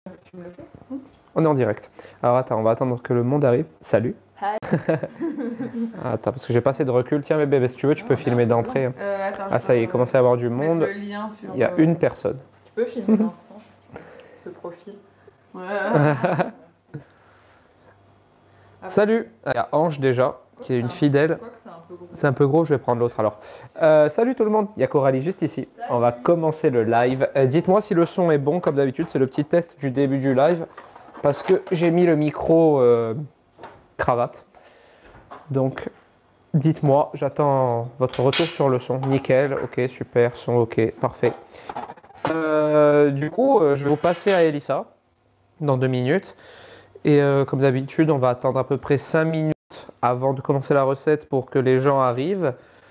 Tu me le fais? On est en direct. Alors attends, on va attendre que le monde arrive. Salut. Hi. Attends, parce que j'ai pas assez de recul. Tiens, bébé, si tu veux, tu peux filmer d'entrée. Attends, Ah, ça y est, il commence à y avoir du mettre monde. le lien sur, Il y a une personne. Tu peux filmer dans ce sens, ce profil. Ouais. Salut. Il y a Ange déjà, qui est une fidèle. C'est un peu gros. C'est un peu gros, je vais prendre l'autre alors. Salut tout le monde, il y a Coralie juste ici. Salut. On va commencer le live. Dites-moi si le son est bon, comme d'habitude, c'est le petit test du début du live. Parce que j'ai mis le micro cravate. Donc, dites-moi, j'attends votre retour sur le son. Nickel, ok, super, son ok, parfait. Du coup, je vais vous passer à Elissa dans 2 minutes. Et comme d'habitude, on va attendre à peu près 5 minutes avant de commencer la recette pour que les gens arrivent.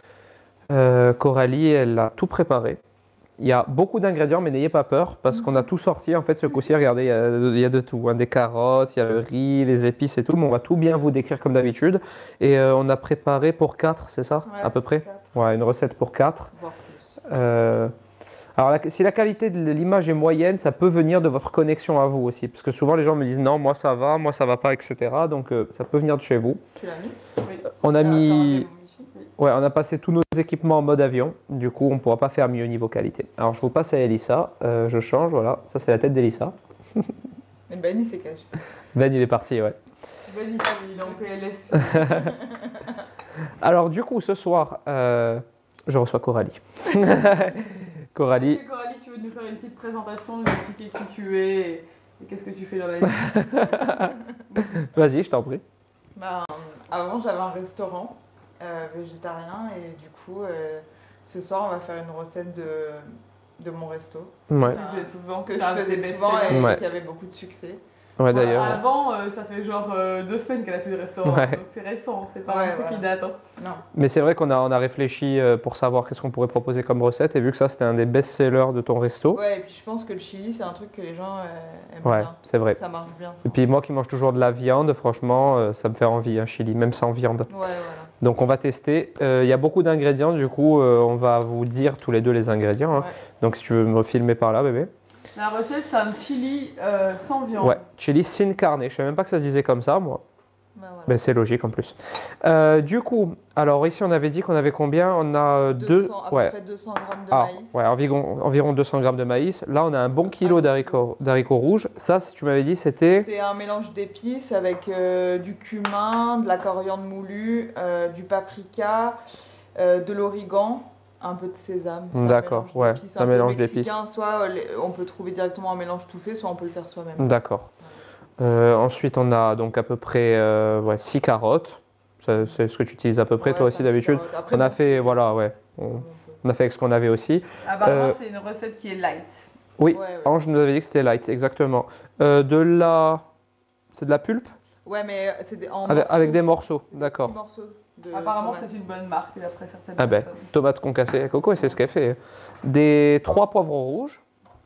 Coralie, elle a tout préparé. Il y a beaucoup d'ingrédients, mais n'ayez pas peur parce qu'on a tout sorti. En fait, ce coup-ci, regardez, il y a de tout. Hein, des carottes, il y a le riz, les épices et tout. Mais on va tout bien vous décrire comme d'habitude. Et on a préparé pour 4, c'est ça, Ouais, à peu près? 4. Ouais, une recette pour 4. Voire plus. Alors, si la qualité de l'image est moyenne, ça peut venir de votre connexion à vous aussi. Parce que souvent, les gens me disent non, moi ça va pas, etc. Donc, ça peut venir de chez vous. Tu l'as mis? Oui. On a mis. Oui. Ouais, on a passé tous nos équipements en mode avion. Du coup, on ne pourra pas faire mieux niveau qualité. Alors, je vous passe à Elissa. Je change, voilà. Ça, c'est la tête d'Elissa. Et Ben, il s'est caché. Ben, il est parti, ouais. Ben, il est en PLS. Alors, du coup, ce soir, je reçois Coralie. Coralie. Coralie, tu veux nous faire une petite présentation, nous expliquer qui tu es et qu'est-ce que tu fais dans la vie? Vas-y, je t'en prie. Avant, j'avais un restaurant végétarien et du coup, ce soir, on va faire une recette de mon resto. Ouais. Que je faisais souvent et Ouais. qui avait beaucoup de succès. Ouais, d'ailleurs. Avant, ça fait genre 2 semaines qu'elle a fait le restaurant, Ouais. donc c'est récent, c'est pas un truc qui date. Hein. Non. Mais c'est vrai qu'on a réfléchi pour savoir qu'est-ce qu'on pourrait proposer comme recette. Et vu que ça, c'était un des best-sellers de ton resto. Ouais, et puis je pense que le chili, c'est un truc que les gens aiment Ouais, bien. c'est vrai. Ça marche bien. Ça. Et puis moi qui mange toujours de la viande, franchement, ça me fait envie, un chili, même sans viande. Ouais, voilà. Donc on va tester. Il y a beaucoup d'ingrédients, du coup, on va vous dire tous les deux les ingrédients. Hein. Ouais. Donc si tu veux me filmer par là, bébé. La recette, c'est un chili sans viande. Ouais, chili sin carne. Je ne savais même pas que ça se disait comme ça, moi. Bah, voilà. Ben, c'est logique en plus. Du coup, alors ici on avait dit qu'on avait combien? On a 200, à peu ouais. près 200 grammes de Ah, maïs. ouais, environ 200 grammes de maïs. Là, on a un bon kilo d'haricots rouges. Ça, si tu m'avais dit, c'était... C'est un mélange d'épices avec du cumin, de la coriandre moulue, du paprika, de l'origan, un peu de sésame. C'est un D'accord, mélange ouais, d'épices, c'est un peu mélange mexicain. Soit on peut trouver directement un mélange tout fait, soit on peut le faire soi-même. D'accord. Ensuite, on a donc à peu près 6 carottes. C'est ce que tu utilises à peu près, Ouais, toi aussi, 5-6 d'habitude. carottes. Après, On a bon, fait, c'est- voilà, ouais. On a fait avec ce qu'on avait aussi. Apparemment, c'est une recette qui est light. Oui, Ouais, ouais. Ange nous avait dit que c'était light, exactement. De la... C'est de la pulpe? Ouais, mais c'est Avec des morceaux, petits d'accord. morceaux de Apparemment, tomates. c'est une bonne marque d'après certaines Ah ben, personnes. tomates concassées. Coco, c'est ce qu'elle fait. Des 3 poivrons rouges.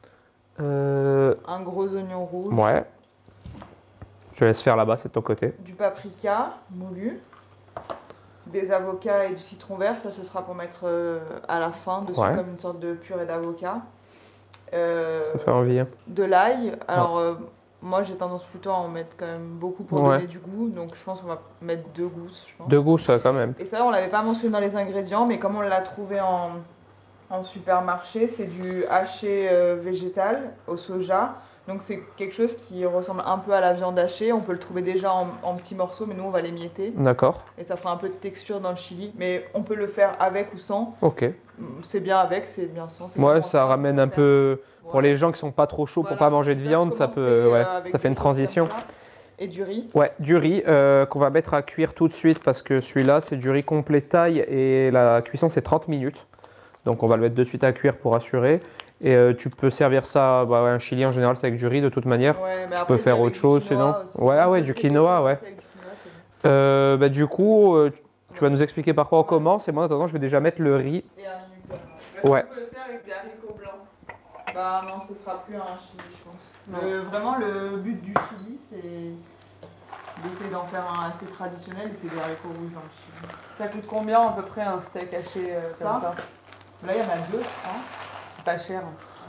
Un gros oignon rouge. Ouais. Je laisse faire là-bas, c'est de ton côté. Du paprika moulu, des avocats et du citron vert, ça ce sera pour mettre à la fin dessus Ouais. comme une sorte de purée d'avocat. Ça fait envie. Hein. De l'ail, alors moi j'ai tendance plutôt à en mettre quand même beaucoup pour Ouais. donner du goût, donc je pense qu'on va mettre 2 gousses. Je pense. 2 gousses quand même. Et ça on l'avait pas mentionné dans les ingrédients, mais comme on l'a trouvé en supermarché, c'est du haché végétal au soja. Donc c'est quelque chose qui ressemble un peu à la viande hachée. On peut le trouver déjà en petits morceaux, mais nous on va les mietter. D'accord. Et ça fera un peu de texture dans le chili. Mais on peut le faire avec ou sans. Ok. C'est bien avec, c'est bien sans. c'est Ouais, comment ça ramène un faire. peu... Pour Voilà. les gens qui sont pas trop chauds pour Voilà. pas manger de On va viande, ça commencer, peut... Ouais, avec ça fait des une choses transition. comme ça. Et du riz. Ouais, du riz qu'on va mettre à cuire tout de suite parce que celui-là, c'est du riz complet taille et la cuisson, c'est 30 minutes. Donc on va le mettre de suite à cuire pour assurer. Et tu peux servir ça, bah, ouais, un chili en général, c'est avec du riz de toute manière. Ouais, mais Tu après, peux faire avec autre du chose quinoa sinon. aussi. Ouais, ah ouais, du quinoa, ouais. Avec du quinoa, c'est bon. Bah, du coup, tu vas nous expliquer par quoi on commence. Et moi, en attendant, je vais déjà mettre le riz. Et un minuteur. Ouais. On peut le faire avec des haricots blancs. Bah non, ce sera plus un chili, je pense. Vraiment, le but du chili, c'est d'essayer d'en faire un assez traditionnel et c'est des haricots rouges dans le chili. Ça coûte combien à peu près un steak haché Ça comme ça? Là, il y en a 2, je crois. C'est pas cher.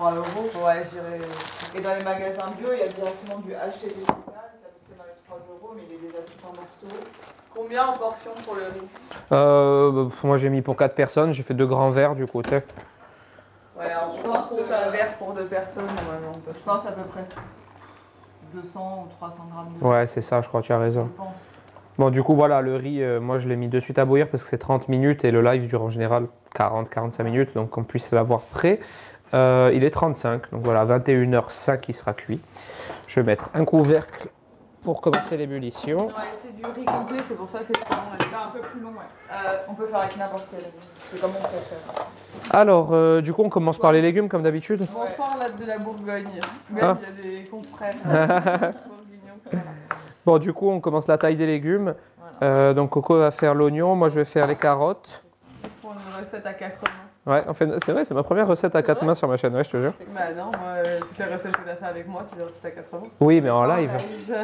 3 euros. Ouais, j'irai. Et dans les magasins bio, il y a directement du haché végétal, ça vous fait dans les 3 euros, mais il est déjà tout en morceaux. Combien en portion pour le riz? Moi j'ai mis pour 4 personnes, j'ai fait 2 grands verres du coup, tu sais. Ouais, alors je pense que un verre pour 2 personnes. Ouais, non, Je pense à peu près 200 ou 300 grammes de Ouais, c'est ça, je crois, tu as raison. je pense. Bon, du coup, voilà, le riz, moi je l'ai mis de suite à bouillir parce que c'est 30 minutes et le live dure en général 40-45 minutes, donc qu'on puisse l'avoir prêt. Il est 35, donc voilà, 21h05 il sera cuit. Je vais mettre un couvercle pour commencer l'ébullition. Ouais, c'est du riz complet, c'est pour ça que c'est plus long. C'est un peu plus long, ouais. On peut faire avec n'importe quel. C'est comme on préfère. Alors, du coup, on commence par les légumes comme d'habitude. Bonsoir, là de la Bourgogne. Même Ah. il y a des confrères bourguignons qui sont là. Bon, du coup, on commence la taille des légumes. Voilà. Donc, Coco va faire l'oignon, moi je vais faire les carottes. Pour une recette à 4 mains. Ouais, en fait, c'est vrai, c'est ma première recette à 4 mains sur ma chaîne, ouais, je te jure. Bah non, moi, toutes les recettes que tu as fait avec moi, c'est des recettes à 4 mains. Oui, mais en live.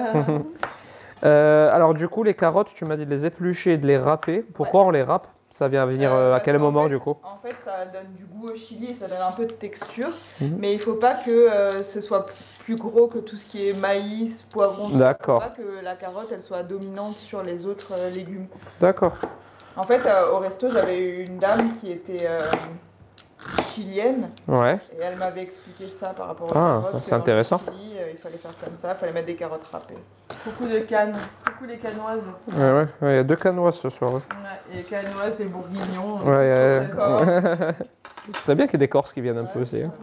Alors, du coup, les carottes, tu m'as dit de les éplucher et de les râper. Pourquoi on les râpe? Ça vient venir à Parce quel qu'en moment, fait- du coup? En fait, ça donne du goût au chili et ça donne un peu de texture. Mhm. Mais il faut pas que ce soit plus gros que tout ce qui est maïs, poivron. tout ça. D'accord. Il faut pas que la carotte elle soit dominante sur les autres légumes. D'accord. En fait, au resto, j'avais eu une dame qui était chilienne Ouais. et elle m'avait expliqué ça par rapport aux Ah, carottes. c'est que dans le intéressant. Chili, il fallait faire comme ça, il fallait mettre des carottes râpées. Beaucoup de cannes, beaucoup les cannoises. Ouais, il y a 2 cannoises ce soir. Ouais. Ouais, et cannoises, les bourguignons. Ouais, D'accord. Ce serait bien qu'il y ait des Corses qui viennent un peu aussi. Hein.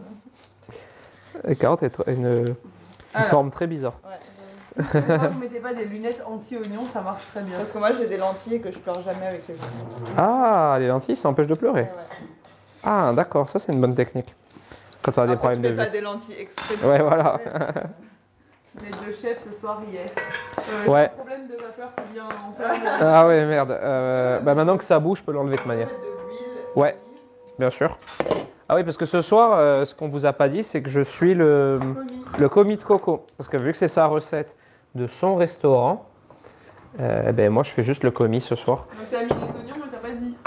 Les carottes ont une Alors. forme très bizarre. Ouais. Pourquoi vous mettez pas des lunettes anti-oignons, ça marche très bien. Parce que moi, j'ai des lentilles et que je pleure jamais avec les oignons. Ah, les lentilles, ça empêche de pleurer. Ouais. Ah, d'accord, ça c'est une bonne technique. Quand on a des Après, problèmes de je fais pas vue. des lentilles exprès. Ouais, voilà. Les deux chefs ce soir, yes. Ouais. Un problème de vapeur qui vient en plein. Ah ouais, merde. Bah maintenant que ça bouge, je peux l'enlever de manière. De l'huile. Ouais. Bien sûr. Ah oui, parce que ce soir, ce qu'on vous a pas dit, c'est que je suis le commis de Coco. Parce que vu que c'est sa recette de son restaurant, ben moi je fais juste le commis ce soir. Donc t'as mis les oignons, mais t'as pas dit.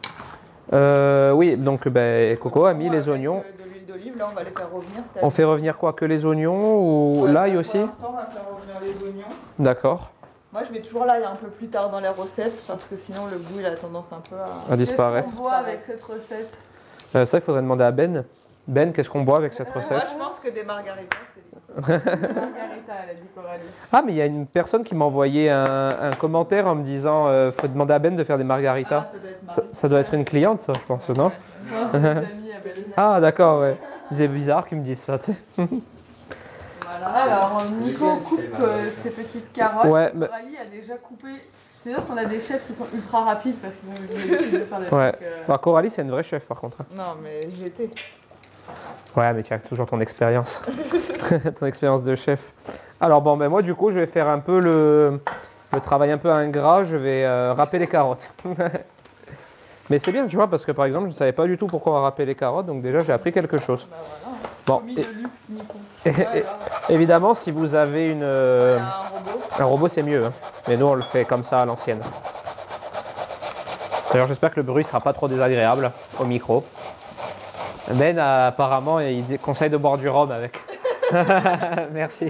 Oui, donc ben, Coco a mis les Avec, oignons. de l'huile d'olive, là, on va les faire revenir. On fait revenir quoi? Que les oignons ou Ouais, l'ail pour aussi? l'instant, on va faire revenir les oignons. D'accord. Moi, je mets toujours l'ail un peu plus tard dans les recettes parce que sinon, le goût, il a tendance un peu à. À disparaître. Qu'est-ce qu'on boit avec cette recette? Ça, il faudrait demander à Ben. Ben, qu'est-ce qu'on boit avec cette Moi, recette? je pense que des margaritas, c'est Margarita, elle a dit Coralie. Ah, mais il y a une personne qui m'a envoyé un commentaire en me disant faut demander à Ben de faire des margaritas. Ah, ça doit être Ça doit être une cliente, ça, je pense, non? Non, c'est des amis à Belle. Ah, d'accord, ouais. C'est bizarre qu'ils me disent ça, tu sais. Voilà. Alors, Nico coupe ses petites carottes. Ouais, mais- Coralie a déjà coupé. C'est sûr qu'on a des chefs qui sont ultra rapides parce qu'ils ont l'habitude de faire des Ouais. trucs. Bah, Coralie, c'est une vraie chef, par contre. Non, mais j'étais. Ouais, mais tu as toujours ton expérience. Ton expérience de chef. Alors, bon, ben moi, du coup, je vais faire un peu le travail un peu ingrat. Je vais râper les carottes. Mais c'est bien, tu vois, parce que, par exemple, je ne savais pas du tout pourquoi on râper les carottes. Donc, déjà, j'ai appris quelque chose. Bah voilà. Bon, Commis de luxe, Nico. évidemment, si vous avez Il y a un robot. un robot, c'est mieux. Hein. Mais nous, on le fait comme ça à l'ancienne. D'ailleurs, j'espère que le bruit ne sera pas trop désagréable au micro. Ben, apparemment, il conseille de boire du rhum avec. Merci.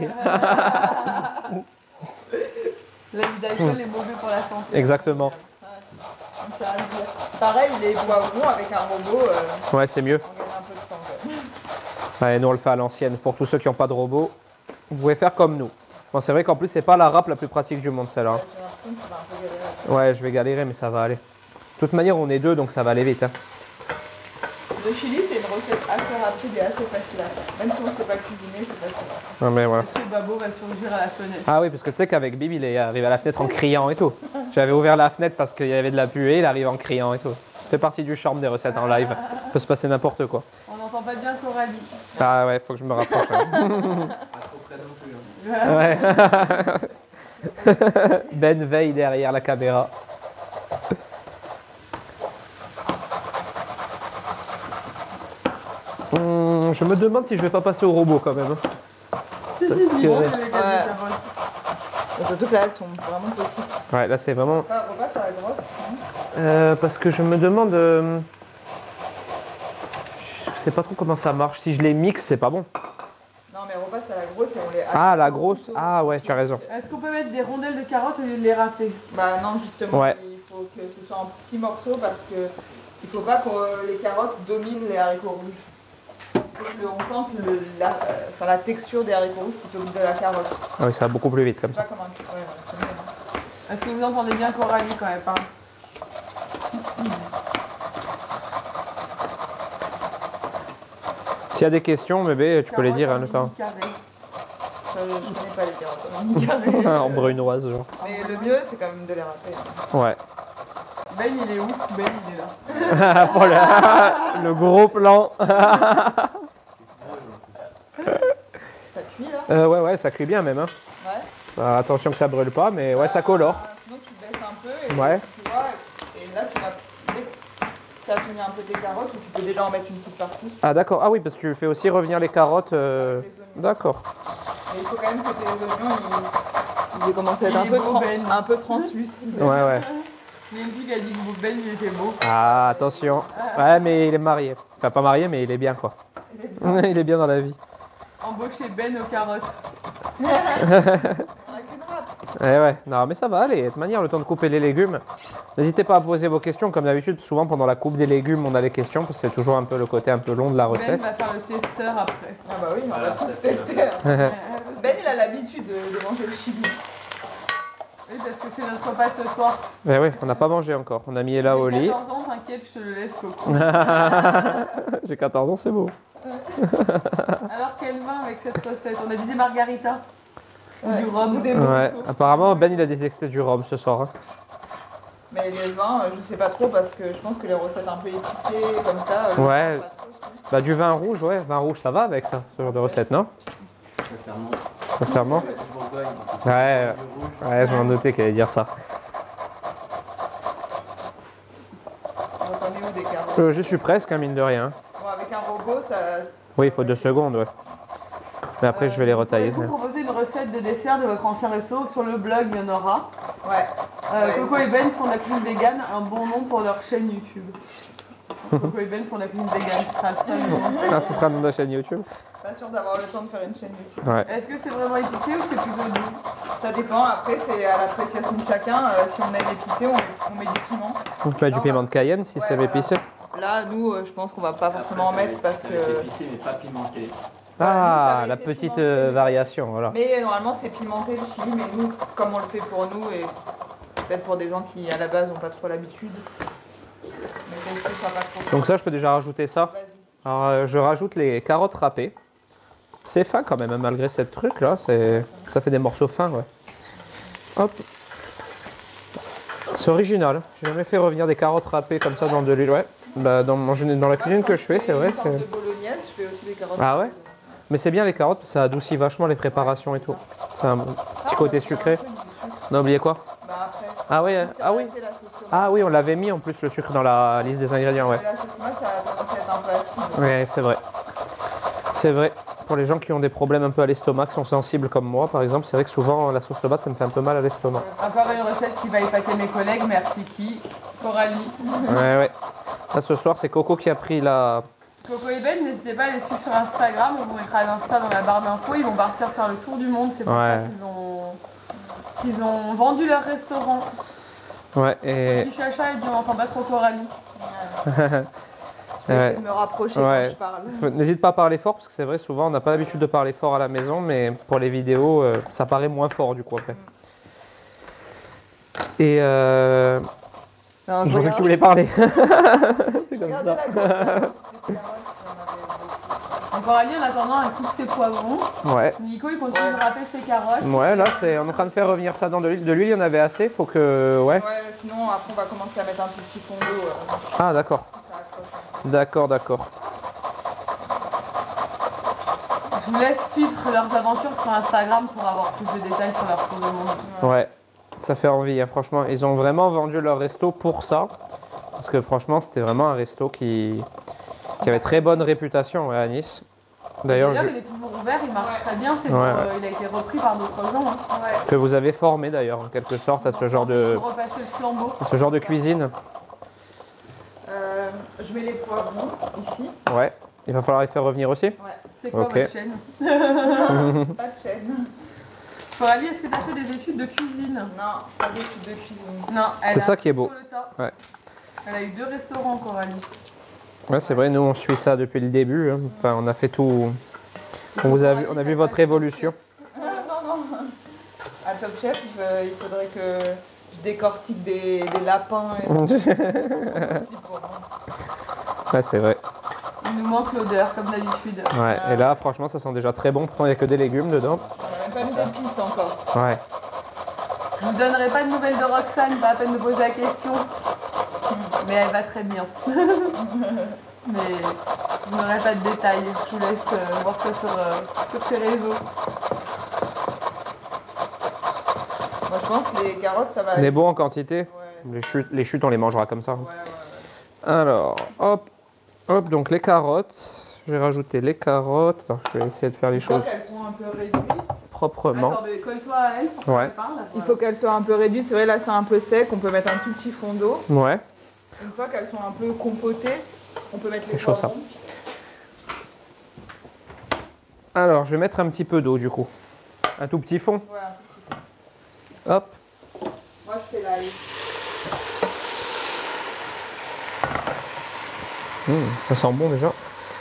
L'abus d'alcool est mauvais pour la santé. Exactement. Comme ça, à dire. Pareil, les poivrons avec un robot, Ouais, c'est mieux. on gagne un peu de temps. Quand même. Ouais, nous, on le fait à l'ancienne. Pour tous ceux qui n'ont pas de robot, vous pouvez faire comme nous. Bon, c'est vrai qu'en plus, c'est pas la râpe la plus pratique du monde, celle-là. J'ai l'impression que tu vas un peu galérer. Ouais, je vais galérer, mais ça va aller. De toute manière, on est deux, donc ça va aller vite. Hein. Le chili, c'est une recette assez rapide et assez facile à faire. Même si on ne sait pas cuisiner, c'est facile à faire. Ouais, mais voilà. Monsieur Babo va surgir à la fenêtre. Ah oui, parce que tu sais qu'avec Bib, il est arrivé à la fenêtre en criant et tout. J'avais ouvert la fenêtre parce qu'il y avait de la puée, il arrive en criant et tout. Ça fait partie du charme des recettes en live. Il peut se passer n'importe quoi. On n'entend pas bien Coralie. Ah ouais, faut que je me rapproche. Hein. Pas trop près non plus. Hein. Ouais. Ben veille derrière la caméra. Je me demande si je vais pas passer au robot quand même. Si, Parce si, que- si, bon, c'est les Ouais. carottes. Et surtout que là, elles sont vraiment petites. Ouais, là c'est vraiment. Ça, repasse à la grosse. Hein. Parce que je me demande. sais pas trop comment ça marche. Si je les mixe, c'est pas bon. Non, mais on repasse à la grosse et on les hache. Ah, la grosse. Ah ouais, tu as raison. Est-ce qu'on peut mettre des rondelles de carottes au lieu de les râper? Bah non, justement, Ouais. il faut que ce soit en petits morceaux parce que il faut pas que les carottes dominent les haricots rouges. On sent que la texture des haricots rouges plutôt que de la carotte. Ah oui, ça va beaucoup plus vite comme C'est ça. pas comme un... Ouais, voilà, c'est mieux, hein. Est-ce que vous entendez bien Coralie quand même hein? S'il y a des questions, bébé, tu peux les dire hein, le temps. Je connais pas les carottes En brunoise, genre. Mais le mieux, c'est quand même de les râper. Hein. Ouais. Ben il est où? Ben il est là. Pour le gros plan. Ça cuit là? Ouais, ça cuit bien même. Hein. Ouais. Bah, attention que ça brûle pas, mais ouais, ça colore. Sinon, tu baisses un peu et Ouais. tu vois, et là, tu vas. Dès que tu as fini un peu tes carottes, tu peux déjà en mettre une petite partie. Ah d'accord, ah oui, parce que tu fais aussi revenir les carottes. Avec les oignons. D'accord. Mais il faut quand même que tes oignons ils aient commencé à être Il est beau, Ben. un peu translucides. Ouais. Il y a une fille qui a dit que Ben il était beau. Ah, attention. Ouais, mais il est marié. Enfin, pas marié, mais il est bien, quoi. Il est bien dans la vie. Embaucher Ben aux carottes. On a qu'une râpe. Ouais. Non, mais ça va aller. De toute manière, le temps de couper les légumes. N'hésitez pas à poser vos questions, comme d'habitude. Souvent, pendant la coupe des légumes, on a les questions, parce que c'est toujours un peu le côté un peu long de la Ben recette. va faire le testeur après. Ah bah oui, on Voilà, va tous ça, c'est tester. Ben, il a l'habitude de manger le chili. Oui, parce que c'est notre repas ce soir. Mais oui, on n'a pas mangé encore. On a mis Ella au lit. 14 ans, t'inquiète, je te le laisse Coco. J'ai 14 ans, c'est beau. Alors quel vin avec cette recette? On a dit des margaritas ou Ouais. du rhum. Ou des Ouais, mojitos. apparemment, Ben, il a des extraits du rhum ce soir. Hein. Mais les vins, je sais pas trop parce que je pense que les recettes un peu épicées comme ça. Ouais. je sais pas trop, je Bah, du vin rouge, ouais. Vin rouge, ça va avec ça, ce genre de recette, non? Sincèrement. Sincèrement. Bourgogne. Ouais. Du rouge. Ouais, je m'en doutais qu'elle allait dire ça. trouve. Donc on est où des carottes? Je suis presque, hein, mine de rien. Bon, avec un robot, ça. Oui, il faut 2 secondes, ouais. Mais après, je vais les retailler. Vous proposer une recette de dessert de votre ancien resto. Sur le blog, il y en aura. Ouais. Ouais, Coco et Ben font de la cuisine végane, un bon nom pour leur chaîne YouTube. Coco et Ben font de la cuisine végane, ce sera le seul nom. Ah, ce sera le nom de la chaîne YouTube. Pas sûr d'avoir le temps de faire une chaîne YouTube. Ouais. Est-ce que c'est vraiment épicé ou c'est plutôt doux? Ça dépend, après c'est à l'appréciation de chacun. Si on aime épicé, on met du piment. Donc, tu mets du piment de Cayenne si Ouais, c'est voilà. épicé. Là, nous, je pense qu'on va pas forcément en Ça va mettre parce être- ça va être que. épicé, mais pas pimenté. Voilà, nous, ça Ah, avait la été petite pimenté. variation, voilà. Mais normalement, c'est pimenté le chili, mais nous, comme on le fait pour nous et peut-être pour des gens qui à la base n'ont pas trop l'habitude. Mais bon, ça va pas trop. Donc ça, je peux déjà rajouter ça. Vas-y. Alors, je rajoute les carottes râpées. C'est fin quand même, hein, malgré cette truc là. Ça fait des morceaux fins, ouais. Hop. C'est original. J'ai jamais fait revenir des carottes râpées comme ça dans de l'huile, ouais. Bah, dans la cuisine que je fais, c'est vrai. Une sorte c'est- de bolognaise, je fais aussi des carottes. Ah ouais? Mais c'est bien les carottes, ça adoucit vachement les préparations et tout. C'est un petit côté sucré. On a oublié quoi? Bah après. Ah oui, Si on ah oui. avait fait la sauce tomate, Ah oui, on l'avait mis en plus le sucre dans la liste des ingrédients, ouais. la sauce tomate, ça a tendance à être un peu acide. Oui, c'est vrai. C'est vrai. Pour les gens qui ont des problèmes un peu à l'estomac, qui sont sensibles comme moi, par exemple, c'est vrai que souvent la sauce tomate, ça me fait un peu mal à l'estomac. Encore une recette qui va épater mes collègues. Merci qui? Coralie. Ouais. Là, ce soir, c'est Coco qui a pris la... Coco et Ben, n'hésitez pas à les suivre sur Instagram. On vous mettra l'Insta dans la barre d'infos. Ils vont partir faire le tour du monde. C'est pour Ouais. ça qu'ils ont vendu leur restaurant. Ouais, et... Du chacha et dit on n'entend pas trop Coralie. Ouais. Je me rapprocher Ouais. quand je parle. N'hésite pas à parler fort, parce que c'est vrai, souvent, on n'a pas l'habitude de parler fort à la maison, mais pour les vidéos, ça paraît moins fort, du coup, après. Et... Non, Je pensais que tu voulais parler. C'est comme Regardez ça. la grosse. Donc Coralie, en attendant, elle coupe ses poivrons. Ouais. Nico, il continue de râper ses carottes. Ouais, là, on est en train de faire revenir ça dans de l'huile. De l'huile, il y en avait assez, faut que... Ouais. Ouais, sinon après on va commencer à mettre un tout petit fond d'eau. Ah, d'accord. Ça accroche. D'accord. Je vous laisse suivre leurs aventures sur Instagram pour avoir plus de détails sur leur tour du monde. Ouais, ça fait envie, hein, franchement. Ils ont vraiment vendu leur resto pour ça. Parce que franchement, c'était vraiment un resto qui avait très bonne réputation, ouais, à Nice. D'ailleurs, il est toujours ouvert, il marche très bien. C'est Ouais. il a été repris par d'autres gens. Hein. que vous avez formé d'ailleurs, en quelque sorte, à ce genre Pour repasser le flambeau. de cuisine. Je mets les poivrons ici. Ouais. Il va falloir les faire revenir aussi? Ouais. C'est quoi Ok. votre chaîne? Pas de chaîne. Coralie, est-ce que tu as fait des études de cuisine? Non, pas d'études de cuisine. Non, elle C'est a ça qui est appris beau. sur le tas. Ouais. Elle a eu 2 restaurants, Coralie. Ouais, c'est vrai, nous on suit ça depuis le début. Hein. Enfin, on a fait tout. On a vu votre évolution. Non, non. À Top Chef, il faudrait que je décortique des lapins. Et Ouais, c'est vrai. Il nous manque l'odeur, comme d'habitude. Ouais. Et là, franchement, ça sent déjà très bon. Pourtant, il n'y a que des légumes dedans. On n'a même pas mis d'épices encore. Ouais. Je vous donnerai pas de nouvelles de Roxane, pas la peine de poser la question. Mais elle va très bien. Mais je n'aurai pas de détails. Je vous laisse voir ça sur ses réseaux. Moi, je pense que les carottes, ça va. On est bon en quantité. Ouais, Les chutes, on les mangera comme ça. ouais. Alors, hop, hop, donc les carottes. J'ai rajouté les carottes. Alors, je vais essayer de faire les Je crois choses qu'elles sont un peu réduites. proprement. Attends, mais colle-toi à elle pour Ouais. qu'elle parle. Il faut qu'elles soient un peu réduites. C'est vrai, là, c'est un peu sec. On peut mettre un tout petit fond d'eau. Ouais. Une fois qu'elles sont un peu compotées, on peut mettre C'est les chaud, ça. poivrons. Alors, je vais mettre un petit peu d'eau du coup. Un tout petit fond. Ouais, un tout petit Hop. peu. Moi, je fais l'ail. Ça sent bon déjà.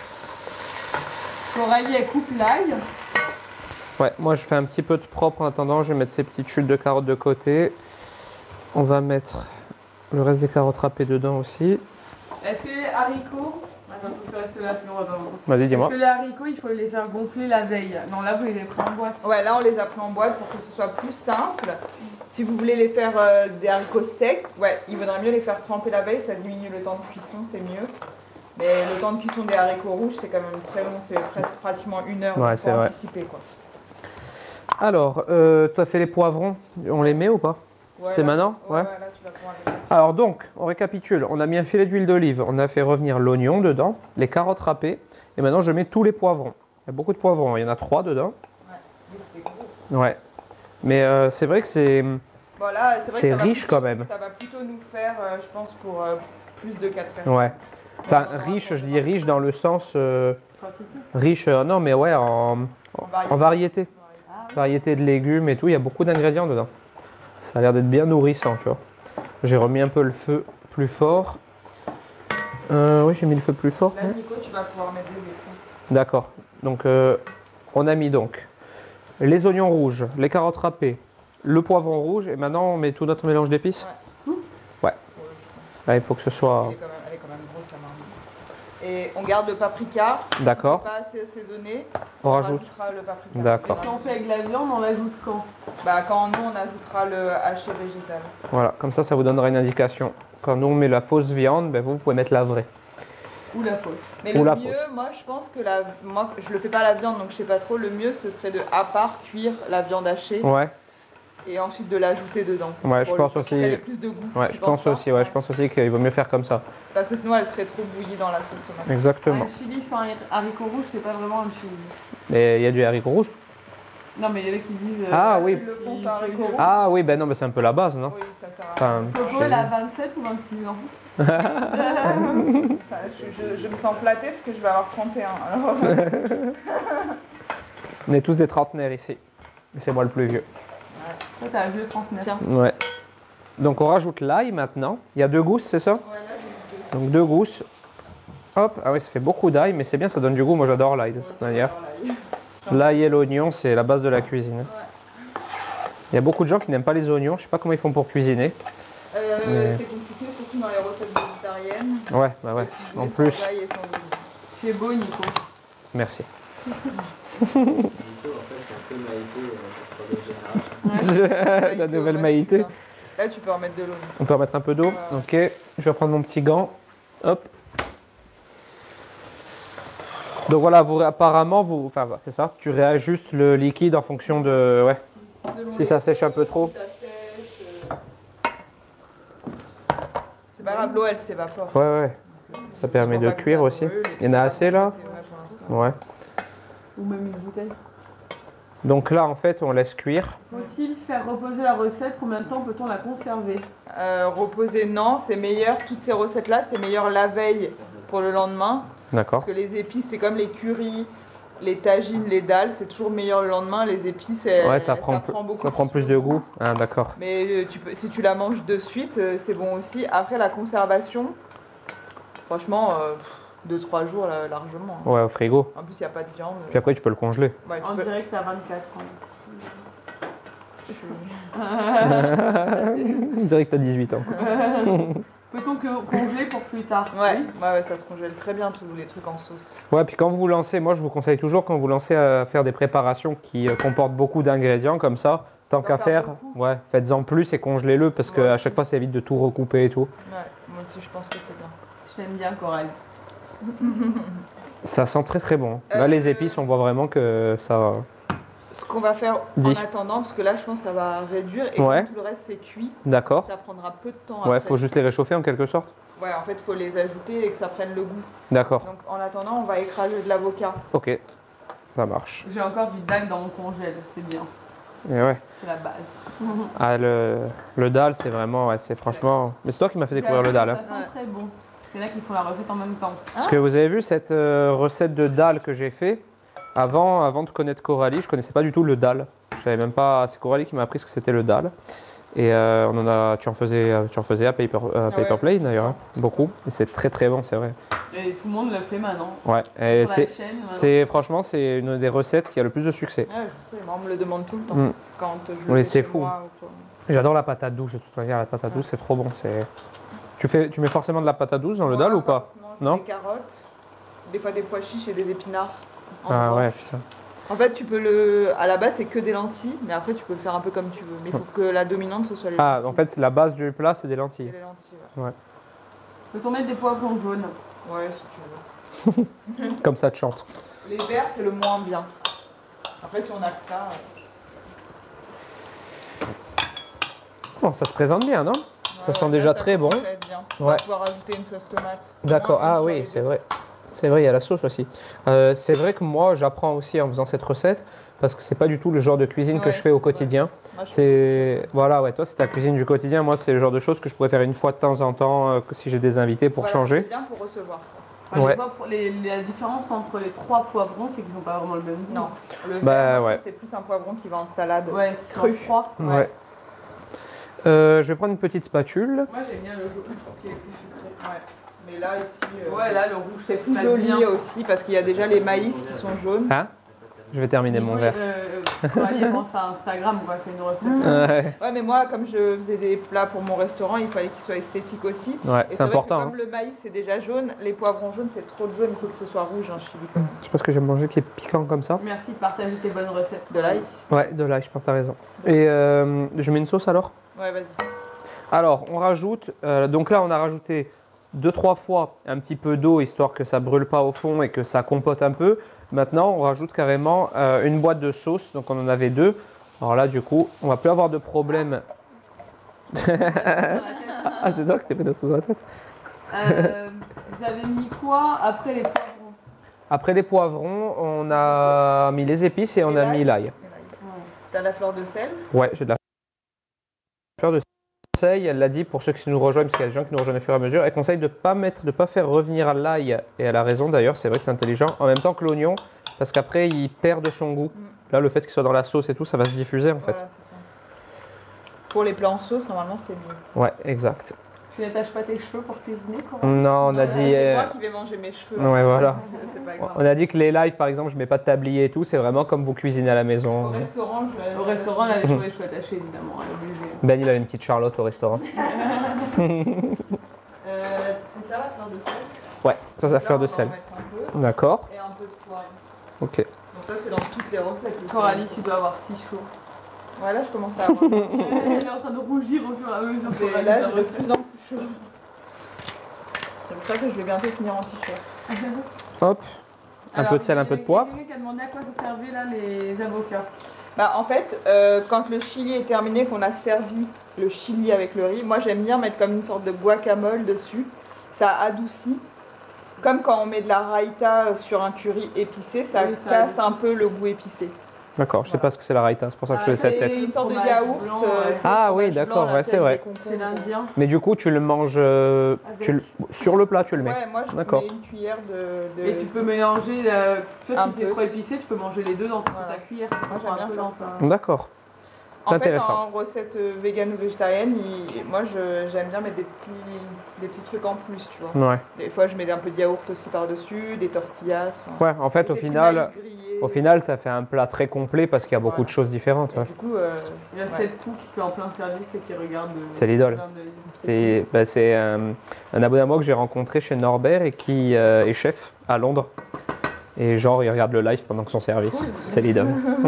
Coralie, elle coupe l'ail. Ouais, moi je fais un petit peu de propre en attendant. Je vais mettre ces petites chutes de carottes de côté. On va mettre le reste des carottes râpées dedans aussi. Est-ce que les haricots... Attends, faut que tu restes là, sinon on va pas voir. Vas-y, Est-ce dis-moi. que les haricots, il faut les faire gonfler la veille? Non, là, vous les avez pris en boîte. Ouais, là, on les a pris en boîte pour que ce soit plus simple. Si vous voulez les faire des haricots secs, ouais, il vaudrait mieux les faire tremper la veille. Ça diminue le temps de cuisson, c'est mieux. Mais le temps de cuisson des haricots rouges, c'est quand même très long. C'est pratiquement 1 heure. Ouais, donc c'est faut vrai. anticiper, quoi. Alors, tu as fait les poivrons. On les met ou pas? Ouais, C'est là- maintenant? Ouais, Ouais. ouais, là, tu vas pouvoir les mettre. Alors donc, on récapitule. On a mis un filet d'huile d'olive. On a fait revenir l'oignon dedans, les carottes râpées. Et maintenant, je mets tous les poivrons. Il y a beaucoup de poivrons. Il y en a 3 dedans. C'est gros. Ouais. Mais c'est vrai que c'est Bon, là, c'est vrai c'est que ça va riche plutôt- quand même. Ça va plutôt nous faire, je pense, pour plus de 4 personnes. Ouais. Enfin, riche, je dis riche dans le sens riche, non, mais ouais, en variété. Ah oui. Variété de légumes et tout. Il y a beaucoup d'ingrédients dedans. Ça a l'air d'être bien nourrissant, tu vois. J'ai remis un peu le feu plus fort. Oui, j'ai mis le feu plus fort. Là, Nico, tu vas pouvoir mettre des épices. D'accord. Donc, on a mis donc les oignons rouges, les carottes râpées, le poivron rouge, et maintenant on met tout notre mélange d'épices. Tout? Ouais. Là, il faut que ce soit. Elle est quand même grosse, la marmite. Et on garde le paprika. D'accord. Si c'est pas assez assaisonné, On rajoute. rajoutera le paprika. D'accord. Et si on fait avec la viande, on l'ajoute quand? Bah, quand nous, on ajoutera le haché végétal. Voilà, comme ça vous donnera une indication. Quand nous on met la fausse viande, ben, vous pouvez mettre la vraie. Ou la fausse? Mais Ou le la mieux, fausse. moi, je pense que moi, je le fais pas à la viande, donc je sais pas trop. Le mieux, ce serait de, à part, cuire la viande hachée Ouais, et ensuite de l'ajouter dedans. ouais, je Pour pense pour aussi. qu'elle ait plus de goût. Ouais, Tu je penses pense pas aussi. Ouais, je pense aussi qu'il vaut mieux faire comme ça. Parce que sinon, elle serait trop bouillie dans la sauce tomate. Exactement. Un chili sans haricots rouges, c'est pas vraiment un chili. Mais il y a du haricot rouge. Non, mais il y en a qui disent. Ah oui. Le fond, c'est un haricot rouge. Ah oui, ben non, mais c'est un peu la base, non? Oui, ça sert à Enfin, Coco, elle a 27 ou 26 ans? ça. Je me sens flattée parce que je vais avoir 31. Alors, on est tous des trentenaires ici. Et c'est moi le plus vieux. Toi, t'as un vieux trentenaire. Tiens. Ouais. Donc on rajoute l'ail maintenant. Il y a 2 gousses, c'est ça? ouais, là, j'ai Donc 2 gousses. Hop, ah oui, ça fait beaucoup d'ail, mais c'est bien, ça donne du goût. Moi j'adore l'ail de toute manière. L'ail et l'oignon, c'est la base de la cuisine. Il y a beaucoup de gens qui n'aiment pas les oignons. Je sais pas comment ils font pour cuisiner. Mais- C'est compliqué, surtout dans les recettes végétariennes. Ouais, bah ouais. En Cuisiner plus, sans ail et sans oignon. Tu es beau, Nico. merci. Nico, en fait, c'est un peu Maïté, général. La nouvelle Maïté. Là, tu peux en mettre de l'eau. On peut remettre un peu d'eau. Ok, je vais prendre mon petit gant. Hop. Donc voilà, apparemment, enfin, c'est ça. Tu réajustes le liquide en fonction de. Ouais. Si ça sèche un peu trop. Si ça sèche, c'est pas grave, l'eau, elle s'évapore. Ouais, ouais. Ça permet de Faut pas que cuire ça aussi. brûle et Il y en que a ça assez, là? va monter, ouais, pour l'instant. Ouais. Ou même une bouteille. Donc là, en fait, on laisse cuire. Faut-il faire reposer la recette? Combien de temps peut-on la conserver? Reposer, non, c'est meilleur. Toutes ces recettes-là, c'est meilleur la veille pour le lendemain. D'accord. Parce que les épices, c'est comme les currys, les tagines, les dalles, c'est toujours meilleur le lendemain. Les épices, Ouais, ça prend beaucoup plus de goût. Ah, d'accord. Mais si tu la manges de suite, c'est bon aussi. Après, la conservation, franchement, 2-3 jours largement. Ouais, au frigo. En plus, il n'y a pas de viande. Puis après, tu peux le congeler. Ouais, tu En peux- direct à 24 ans. On dirait que t'as 18 ans. Peut-on congeler pour plus tard? Ouais, Oui. ouais, ça se congèle très bien, tous les trucs en sauce. Ouais, puis quand vous vous lancez, moi je vous conseille toujours quand vous lancez à faire des préparations qui comportent beaucoup d'ingrédients comme ça, tant D'en qu'à faire faire, beaucoup. ouais, faites-en plus et congelez-le parce Moi qu'à aussi. chaque fois ça évite de tout recouper et tout. Ouais, moi aussi, je pense que c'est bien. Je t'aime bien, Coralie. Ça sent très très bon. Là, les épices, on voit vraiment que ça. Ce qu'on va faire Dis. en attendant, parce que là, je pense que ça va réduire et Ouais. comme tout le reste c'est cuit, D'accord. ça prendra peu de temps Ouais, après. faut juste les réchauffer en quelque sorte. Ouais, en fait, il faut les ajouter et que ça prenne le goût. D'accord. Donc, en attendant, on va écraser de l'avocat. Ok. Ça marche. J'ai encore du dalle dans mon congèle, c'est bien. Et ouais. C'est la base. Ah, le dalle, c'est vraiment. Ouais, c'est franchement. Mais c'est toi qui m'as fait découvrir le dalle. Hein. Ça sent très bon. C'est là qu'ils font la recette en même temps. Parce que vous avez vu cette recette de dalle que j'ai fait avant de connaître Coralie, je connaissais pas du tout le dalle. Je savais même pas. C'est Coralie qui m'a appris ce que c'était le dalle. Et tu en faisais à Paper ouais. Play d'ailleurs, hein, beaucoup. Et c'est très très bon, c'est vrai. Et tout le monde le fait maintenant. Ouais. Et Sur la chaîne, maintenant. franchement, c'est une des recettes qui a le plus de succès. Ouais, je sais, moi, on me le demande tout le temps. Mm. Quand je le Oui, fais c'est chez fou. moi ou quoi. J'adore la patate douce de toute manière. La patate douce, c'est trop bon. Tu mets forcément de la patate douce dans le dalle ou pas? forcément, je Non. mets des carottes, des fois des pois chiches et des épinards. en Ah branche. ouais, putain. En fait, à la base, c'est que des lentilles, mais après, tu peux le faire un peu comme tu veux. Mais il faut que la dominante, ce soit les Ah, lentilles. en fait, c'est la base du plat, c'est des C'est lentilles. les lentilles, ouais. Peut-on mettre des poivrons jaunes? Ouais, si tu veux. Comme ça te chante. Les verts, c'est le moins bien. Après, si on a que ça... Bon, ça se présente bien, non? Ça ouais, sent ouais, déjà là, très ça bon. commence à être bien. On Ouais. va pouvoir ajouter une sauce tomate. D'accord, Moins ah sur oui, les c'est deux. vrai. C'est vrai, il y a la sauce aussi. C'est vrai que moi, j'apprends aussi en faisant cette recette parce que c'est pas du tout le genre de cuisine que Ouais, je fais au c'est vrai. quotidien. Moi, je fais C'est beaucoup de choses. voilà, ouais, toi c'est ta cuisine du quotidien. Moi, c'est le genre de choses que je pourrais faire une fois de temps en temps que si j'ai des invités pour Voilà, changer. C'est bien pour recevoir ça. Enfin, Ouais. la différence entre les 3 poivrons, c'est qu'ils n'ont pas vraiment le même goût. Non. Le Bah, vert, moi, je ouais. trouve que c'est plus un poivron qui va en salade. Ouais, qui Cru. sont froids. Ouais. Je vais prendre une petite spatule. Moi j'aime bien le jaune, je trouve qu'il est plus sucré. Ouais. Mais là, ici, Ouais, là le rouge c'est plus passe joli bien. aussi parce qu'il y a déjà les maïs qui sont jaunes. Hein? Je vais terminer mon verre. Coralie pense à Instagram, on va faire une recette. Ouais, Ouais, mais moi, comme je faisais des plats pour mon restaurant, il fallait qu'ils soient esthétiques aussi. ouais, Et c'est vrai que important. comme Hein. le maïs c'est déjà jaune, les poivrons jaunes c'est trop de jaune, il faut que ce soit rouge un chili. quand même. Je sais pas ce que j'aime manger qui est piquant comme ça. Merci de partager tes bonnes recettes. De l'ail. Ouais, de l'ail, je pense que t'as raison. Et je mets une sauce alors? Ouais, vas-y. Alors, on rajoute, donc là on a rajouté 2-3 fois un petit peu d'eau histoire que ça brûle pas au fond et que ça compote un peu. Maintenant, on rajoute carrément une boîte de sauce, donc on en avait 2. Alors là, du coup, on va plus avoir de problème. Ah, c'est toi qui t'es pris la sauce dans la tête. Vous avez mis quoi après les poivrons? Après les poivrons, on a mis les épices et on Et a l'ail. mis l'ail. T'as la fleur de sel. Ouais, j'ai de la fleur de sel. Elle l'a dit pour ceux qui nous rejoignent, parce qu'il y a des gens qui nous rejoignent au fur et à mesure. Elle conseille de pas faire revenir l'ail, et elle a raison d'ailleurs, c'est vrai que c'est intelligent, en même temps que l'oignon, parce qu'après il perd de son goût. Là, le fait qu'il soit dans la sauce et tout, ça va se diffuser en fait. Voilà, c'est ça. Pour les plats en sauce, normalement c'est mieux. Ouais, exact. Tu n'attaches pas tes cheveux pour cuisiner quoi? Non, on a dit. C'est moi qui vais manger mes cheveux. Ouais, voilà. C'est pas grave. On a dit que les lives, par exemple, je mets pas de tablier et tout, c'est vraiment comme vous cuisinez à la Au maison. restaurant, Au restaurant, là, les cheveux attachés évidemment, elle est obligée. Ben, il avait une petite Charlotte au restaurant. C'est ça la fleur de sel. Ouais, ça, c'est la fleur de Là, on va sel. en mettre un peu D'accord. et un peu de poivre. Ok. Donc ça c'est dans toutes les recettes. le Coralie, sel. tu dois avoir si chaud. Ouais, là je commence à avoir. Elle est en train de rougir au fur et à mesure. Mais Coralie, là ta j'ai de recette. plus en plus chaud. C'est pour ça que je vais bientôt finir en t-shirt. Hop. Un Alors, peu de sel, un peu de poivre. Quelqu'un qui a demandé à quoi ça servait là les avocats. Bah en fait, quand le chili est terminé, qu'on a servi le chili avec le riz, moi j'aime bien mettre comme une sorte de guacamole dessus. Ça adoucit. Comme quand on met de la raïta sur un curry épicé, ça Oui, ça casse adoucit. un peu le goût épicé. D'accord, je sais pas ce que c'est la raïta, c'est pour ça que je fais cette C'est tête. une sorte de Fromage yaourt. blanc, Ah oui, fromage d'accord, blanc, ouais, la c'est tête, vrai. des concombres. C'est l'Indien. Mais du coup, tu le manges sur le plat, tu le mets. Ouais, moi je D'accord. mets une cuillère de... Et tu peux mélanger, tu vois, Un si c'est peu. trop épicé, tu peux manger les deux dans Voilà. ta cuillère. Moi, j'aime bien faire ça. D'accord. En C'est fait, intéressant. en recette végane ou végétarienne, moi j'aime bien mettre des petits trucs en plus, tu vois. Ouais. Des fois, je mets un peu de yaourt aussi par-dessus, des tortillas. enfin, Ouais, en fait, des petits maïs grillés. au final, ça fait un plat très complet parce qu'il y a beaucoup Voilà. de choses différentes. Et Ouais. du coup, Il y a cette coupe qui est en plein service et qui regarde. C'est l'idole. plein d'œil. C'est un abonné à moi que j'ai rencontré chez Norbert et qui est chef à Londres. Et genre, il regarde le live pendant que son service. Cool. C'est l'idole.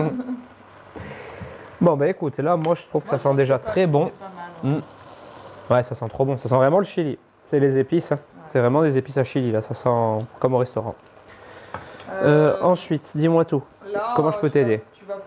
Bon, bah écoute, là, moi, je trouve que ça sent déjà très bon. C'est pas mal. Ouais, ça sent trop bon. Ça sent vraiment le chili. C'est les épices. Hein. C'est vraiment des épices à chili, là. Ça sent comme au restaurant. Ensuite, dis-moi tout. Là, comment je peux t'aider? Tu vas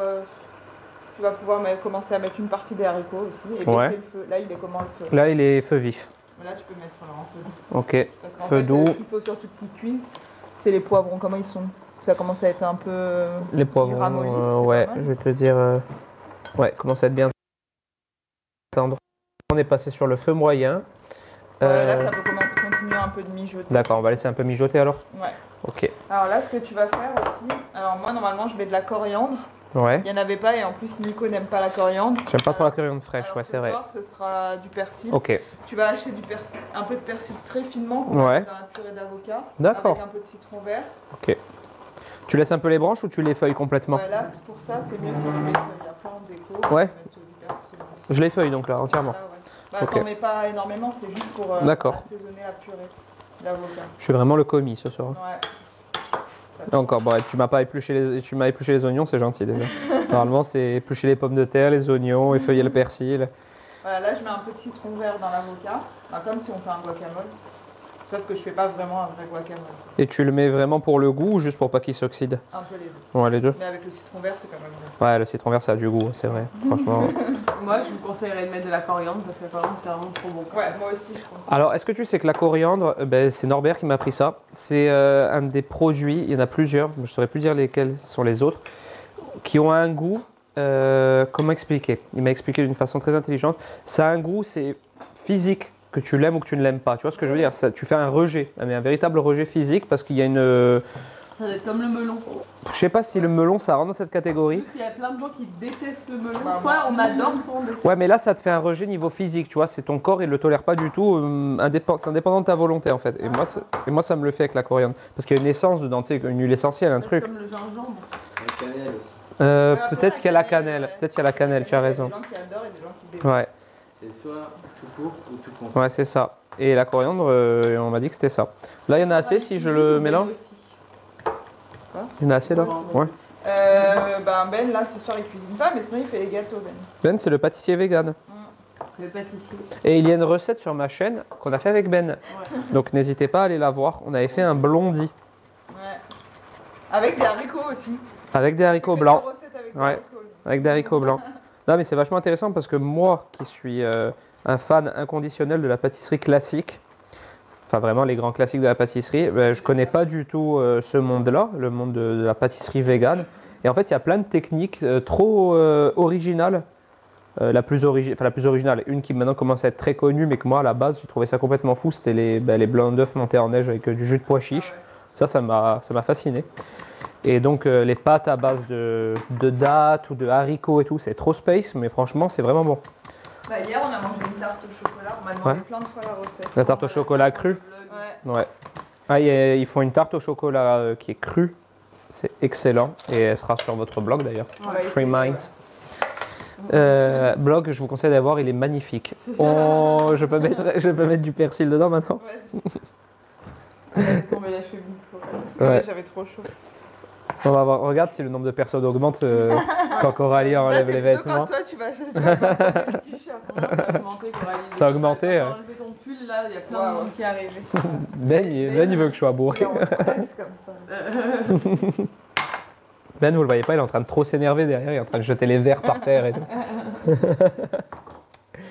pouvoir commencer à mettre une partie des haricots aussi. Et Ouais. baisser le feu. Là, il est comment le feu? Là, il est feu vif. Là, tu peux mettre en feu doux. Ok. Parce qu'en Feu fait, doux. il faut surtout qu'ils cuisent. C'est les poivrons, comment ils sont? Ça commence à être un peu... Les poivrons, ramollis, c'est ouais, pas mal. je vais te dire. Ouais, commence à être bien tendre. On est passé sur le feu moyen. Là, ça peut continuer un peu de mijoter. D'accord, on va laisser un peu mijoter alors. Ouais. Ok. Alors là, ce que tu vas faire aussi... Alors moi, normalement, je mets de la coriandre. Ouais. Il n'y en avait pas et en plus, Nico n'aime pas la coriandre. J'aime pas trop la coriandre fraîche, Alors, ouais, ce c'est vrai. soir, ce sera du persil. Ok. Tu vas acheter un peu de persil très finement qu'on va Ouais. mettre dans la purée d'avocat. D'accord. Avec un peu de citron vert. Ok. Tu laisses un peu les branches ou tu les feuilles complètement? Ouais, là, pour ça, c'est mieux si tu mets il y a plein de déco. Ouais. Tu peux mettre du persil aussi. Je les feuille donc là, entièrement. Là, ouais. Bah, Ok. t'en mets pas énormément, c'est juste pour D'accord. assaisonner la purée d'avocat. Je suis vraiment le commis ce soir. Ouais. Encore, bon, tu m'as épluché les oignons, c'est gentil déjà. Normalement, c'est éplucher les pommes de terre, les oignons, effeuiller le persil. Voilà, là, je mets un peu de citron vert dans l'avocat. Bah, comme si on fait un guacamole. Sauf que je fais pas vraiment un vrai guacamole. Et tu le mets vraiment pour le goût ou juste pour pas qu'il s'oxyde? Un peu les deux. Ouais, les deux. Mais avec le citron vert, c'est quand même bon. Ouais, le citron vert, ça a du goût, c'est vrai. Franchement. Moi, je vous conseillerais de mettre de la coriandre parce que la coriandre, c'est vraiment trop bon. Ouais, moi aussi, je pense. Alors, est-ce que tu sais que la coriandre, c'est Norbert qui m'a appris ça. C'est un des produits, il y en a plusieurs, je ne saurais plus dire lesquels sont les autres, qui ont un goût. Comment expliquer? Il m'a expliqué d'une façon très intelligente. Ça a un goût, c'est physique, que tu l'aimes ou que tu ne l'aimes pas. Tu vois ce que je veux dire? Tu fais un rejet, mais un véritable rejet physique parce qu'il y a une. Ça doit être comme le melon. Je sais pas si le melon ça rentre dans cette catégorie. Il y a plein de gens qui détestent le melon. Bah, Soit on adore, soit on déteste. Ouais, mais là ça te fait un rejet niveau physique, tu vois. C'est ton corps, il le tolère pas du tout. C'est indépendant de ta volonté en fait. Et moi, ça me le fait avec la coriandre. Parce qu'il y a une essence dedans, tu sais, une huile essentielle, un C'est truc. comme le gingembre. La cannelle aussi. Peut-être qu'il y a la cannelle. ouais. Peut-être qu'il y a la cannelle, tu as raison. Il y a des gens qui adorent et des gens qui détestent. Ouais, C'est soit tout pour ou tout contre. ouais, c'est ça. Et la coriandre, on m'a dit que c'était ça. Là, il y en a assez si je le mélange? Il y en a assez là? Ouais. Ben là, ce soir, il cuisine pas, mais sinon, il fait les gâteaux, Ben. Ben, c'est le pâtissier vegan. Le pâtissier. Et il y a une recette sur ma chaîne qu'on a fait avec Ben. Donc n'hésitez pas à aller la voir. On avait fait un blondie Ouais. Avec des haricots aussi. avec des haricots Fais blancs. ta recette avec des Ouais. haricots. Avec des haricots blancs. Non mais c'est vachement intéressant parce que moi qui suis un fan inconditionnel de la pâtisserie classique, enfin vraiment les grands classiques de la pâtisserie, je connais pas du tout ce monde-là, le monde de la pâtisserie végane. Et en fait il y a plein de techniques trop originales. La plus originale, une qui maintenant commence à être très connue, mais que moi à la base j'ai trouvé ça complètement fou, c'était les blancs d'œufs montés en neige avec du jus de pois chiche. Ça m'a fasciné. Et donc les pâtes à base de dattes ou de haricots et tout, c'est trop space, mais franchement c'est vraiment bon. Bah, hier, on a mangé une tarte au chocolat. On m'a demandé Ouais. plein de fois la recette. La tarte au chocolat crue. Ouais. Ouais. Ah, ils font une tarte au chocolat qui est crue. C'est excellent. Et elle sera sur votre blog d'ailleurs. On va Free essayer, ouais. Minds. Blog, je vous conseille d'avoir, il est magnifique. Je peux mettre du persil dedans maintenant. Ouais, Tomber la chemise. Quoi. Ouais. j'avais trop chaud. On va voir. Regarde si le nombre de personnes augmente quand Coralie enlève Ça, les c'est plutôt vêtements. Quand toi, tu vas porter le t-shirt. Ça a augmenté, Coralie. Ça a augmenté, Quand ouais. t'as enlevé ton pull, là, il y a plein de Waouh, monde qui est arrivé. Ben, il veut que je sois bourré. Il est en stress comme ça. Ben, vous le voyez pas, il est en train de trop s'énerver derrière, il est en train de jeter les verres par terre et tout.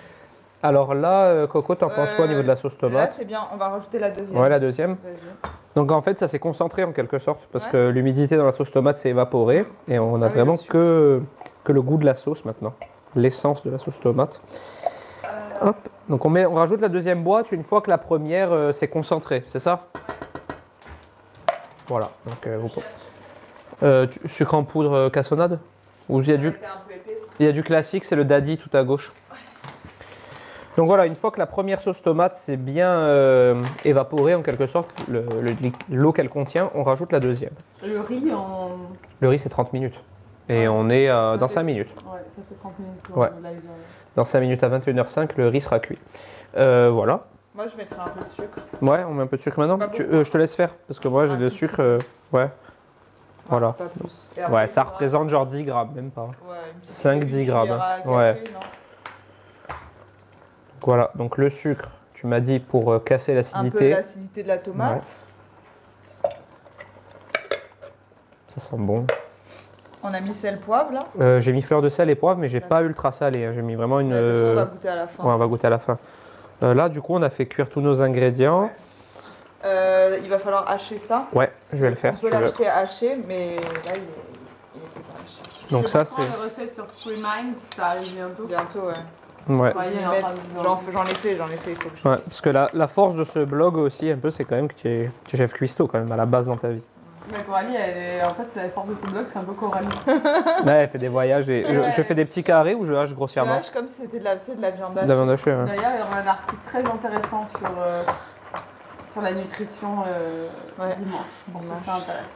Alors là, Coco, t'en penses quoi au niveau de la sauce Là, tomate? c'est bien. On va rajouter la deuxième. Ouais, la deuxième. Vas-y. Donc en fait, ça s'est concentré en quelque sorte, parce Ouais. que l'humidité dans la sauce tomate s'est évaporée, et on a Ah oui, vraiment bien sûr. que le goût de la sauce maintenant, l'essence de la sauce tomate. Hop. Donc on rajoute la deuxième boîte une fois que la première s'est concentrée, c'est ça? Voilà. Donc, sucre en poudre cassonade? Ou il y a du... C'était un peu épais, ça. Il y a du classique, c'est le daddy tout à gauche. Donc voilà, une fois que la première sauce tomate s'est bien évaporée en quelque sorte, l'eau qu'elle contient, on rajoute la deuxième. Le riz en. Le riz c'est 30 minutes. Et Ouais. on est Ça dans fait- 5 minutes. Ouais, ça fait 30 minutes. Ouais. Live. Dans 5 minutes à 21h05, le riz sera cuit. Voilà. Moi, je mettrais un peu de sucre. Ouais, on met un peu de sucre maintenant. Pas beaucoup. Je te laisse faire, parce que moi j'ai Un le tout sucre. petit Ouais. Voilà. Pas plus. Et après, Ouais, ça il faudra- représente genre 10 grammes, même pas. Ouais, une petite 5-10 cuillère grammes. à café, Ouais. non. Voilà, donc le sucre, tu m'as dit pour casser Un peu l'acidité. l'acidité de la tomate. Ça sent bon. On a mis sel, poivre là. J'ai mis fleur de sel et poivre, mais j'ai pas ultra salé. Hein. J'ai mis vraiment une. De toute façon, on va goûter à la fin. Ouais, on va goûter à la fin. Là, du coup, on a fait cuire tous nos ingrédients. Il va falloir hacher ça. Ouais, je vais le faire On si peut tu veux. l'acheter haché, mais là, il était pas haché. Donc ça, Je prends c'est. les recettes sur FreeMind, ça arrive bientôt. Bientôt, ouais. Ouais. Ouais, il y Je en vais a mettre- pas J'en besoin. j'en ai fait, il faut que je... Ouais, parce que la force de ce blog aussi, un peu, c'est quand même que tu es chef cuistot quand même, à la base dans ta vie. Mais Coralie, en fait, c'est la force de son blog, c'est un peu Coralie. Ouais, elle fait des voyages et je fais des petits carrés ou je hache Je grossièrement. lâche comme si c'était de la, tu sais, de la viande De hachée. la viande hachée, ouais. D'ailleurs, il y aura un article très intéressant sur la nutrition Ouais. dimanche, pour ceux que ça intéresse.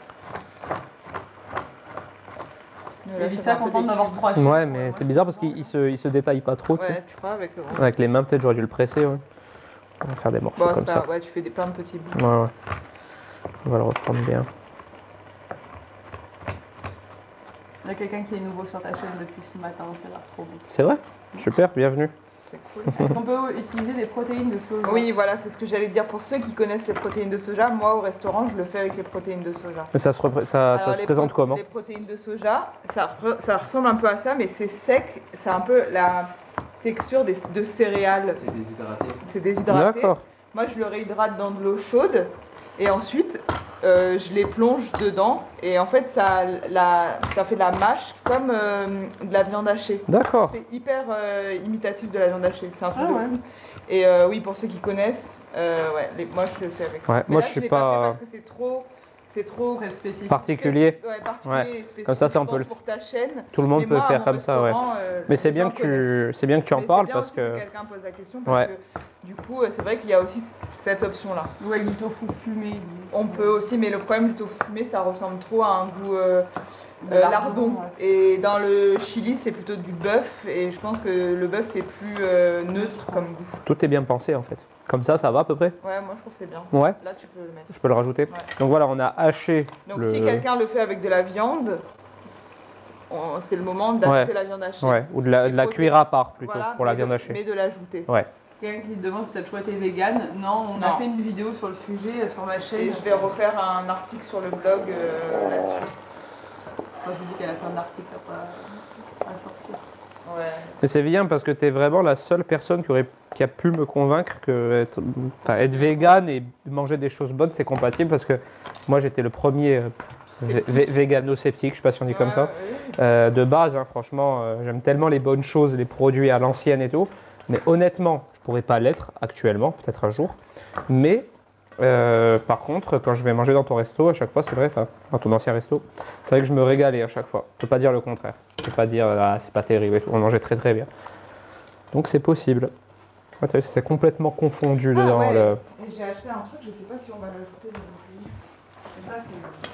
Mais là, Elisa ça fait un peu contente d'avoir des 3 Ouais, mais c'est bizarre parce qu'il se détaille pas trop, tu sais. Ouais, tu crois, avec le... Avec les mains, peut-être j'aurais dû le presser, ouais. On va faire des morceaux Bon, comme c'est ça. pas... Ouais, tu fais plein de petits bouts. Ouais, ouais. On va le reprendre bien. Il y a quelqu'un qui est nouveau sur ta chaîne depuis ce matin, ça a l'air trop bon. C'est vrai? Super, bienvenue. C'est cool. Est-ce qu'on peut utiliser des protéines de soja? Oui, voilà, c'est ce que j'allais dire. Pour ceux qui connaissent les protéines de soja, moi, au restaurant, je le fais avec les protéines de soja. Mais ça Alors, se les présente comment? Les protéines de soja, ça ressemble un peu à ça, mais c'est sec. C'est un peu la texture de céréales. C'est déshydraté. C'est déshydraté. D'accord. Moi, je le réhydrate dans de l'eau chaude. Et ensuite, je les plonge dedans. Et en fait, ça fait la mâche comme de la viande hachée. D'accord. C'est hyper imitatif de la viande hachée. C'est un truc Ah de ouais. fou. Et oui, pour ceux qui connaissent, ouais, moi, je le fais avec ça. Ouais, Mais moi, là, je suis l'ai pas- fait parce que c'est trop Très spécifique. Particulier. Ouais, particulier Ouais. et spécifique. Comme ça, on Je peut pense le- pour ta chaîne. Tout le monde Mais peut moi, à faire mon comme ça, ouais. restaurant, Mais c'est les bien gens connaissent. c'est bien que tu en Mais parles c'est bien parce aussi que. quelqu'un pose la question parce Ouais. que du coup, c'est vrai qu'il y a aussi cette option-là. Ou avec du tofu fumé. ils disent. On peut aussi, mais le problème du tofu fumé, ça ressemble trop à un goût De lardon. ouais. Et dans le chili, c'est plutôt du bœuf. Et je pense que le bœuf, c'est plus neutre comme goût. Tout est bien pensé en fait. Comme ça va à peu près? Ouais, moi je trouve que c'est bien. Ouais, Là, tu peux le mettre. je peux le rajouter. Donc voilà, on a haché Donc le. si quelqu'un le fait avec de la viande, c'est le moment d'ajouter Ouais. la viande hachée. Ouais, ou de la Les cuire à part plutôt Voilà, pour la mais viande de- hachée. Mais de l'ajouter. Ouais. Quelqu'un qui te demande si t'as toujours été vegan. Non, on a Non. fait une vidéo sur le sujet sur ma chaîne. Et je vais refaire un article sur le blog là-dessus. Moi, je vous dis qu'à la fin de l'article, à sortir. Ouais. Mais c'est bien parce que tu es vraiment la seule personne qui a pu me convaincre que être vegan et manger des choses bonnes, c'est compatible parce que moi j'étais le premier végano-sceptique, je sais pas si on dit comme ça. Ouais. De base, hein, franchement, j'aime tellement les bonnes choses, les produits à l'ancienne et tout. Mais honnêtement, je pourrais pas l'être actuellement, peut-être un jour. Mais par contre, quand je vais manger dans ton resto, à chaque fois, c'est vrai, enfin, dans ton ancien resto, c'est vrai que je me régalais à chaque fois. Je peux pas dire le contraire. Je peux pas dire, ah, c'est pas terrible et tout. On mangeait très très bien. Donc c'est possible. Ouais, t'as vu, ça s'est complètement confondu dedans. ouais. Le... Et j'ai acheté un truc, je sais pas si on va l'ajouter dans le pays. Et ça,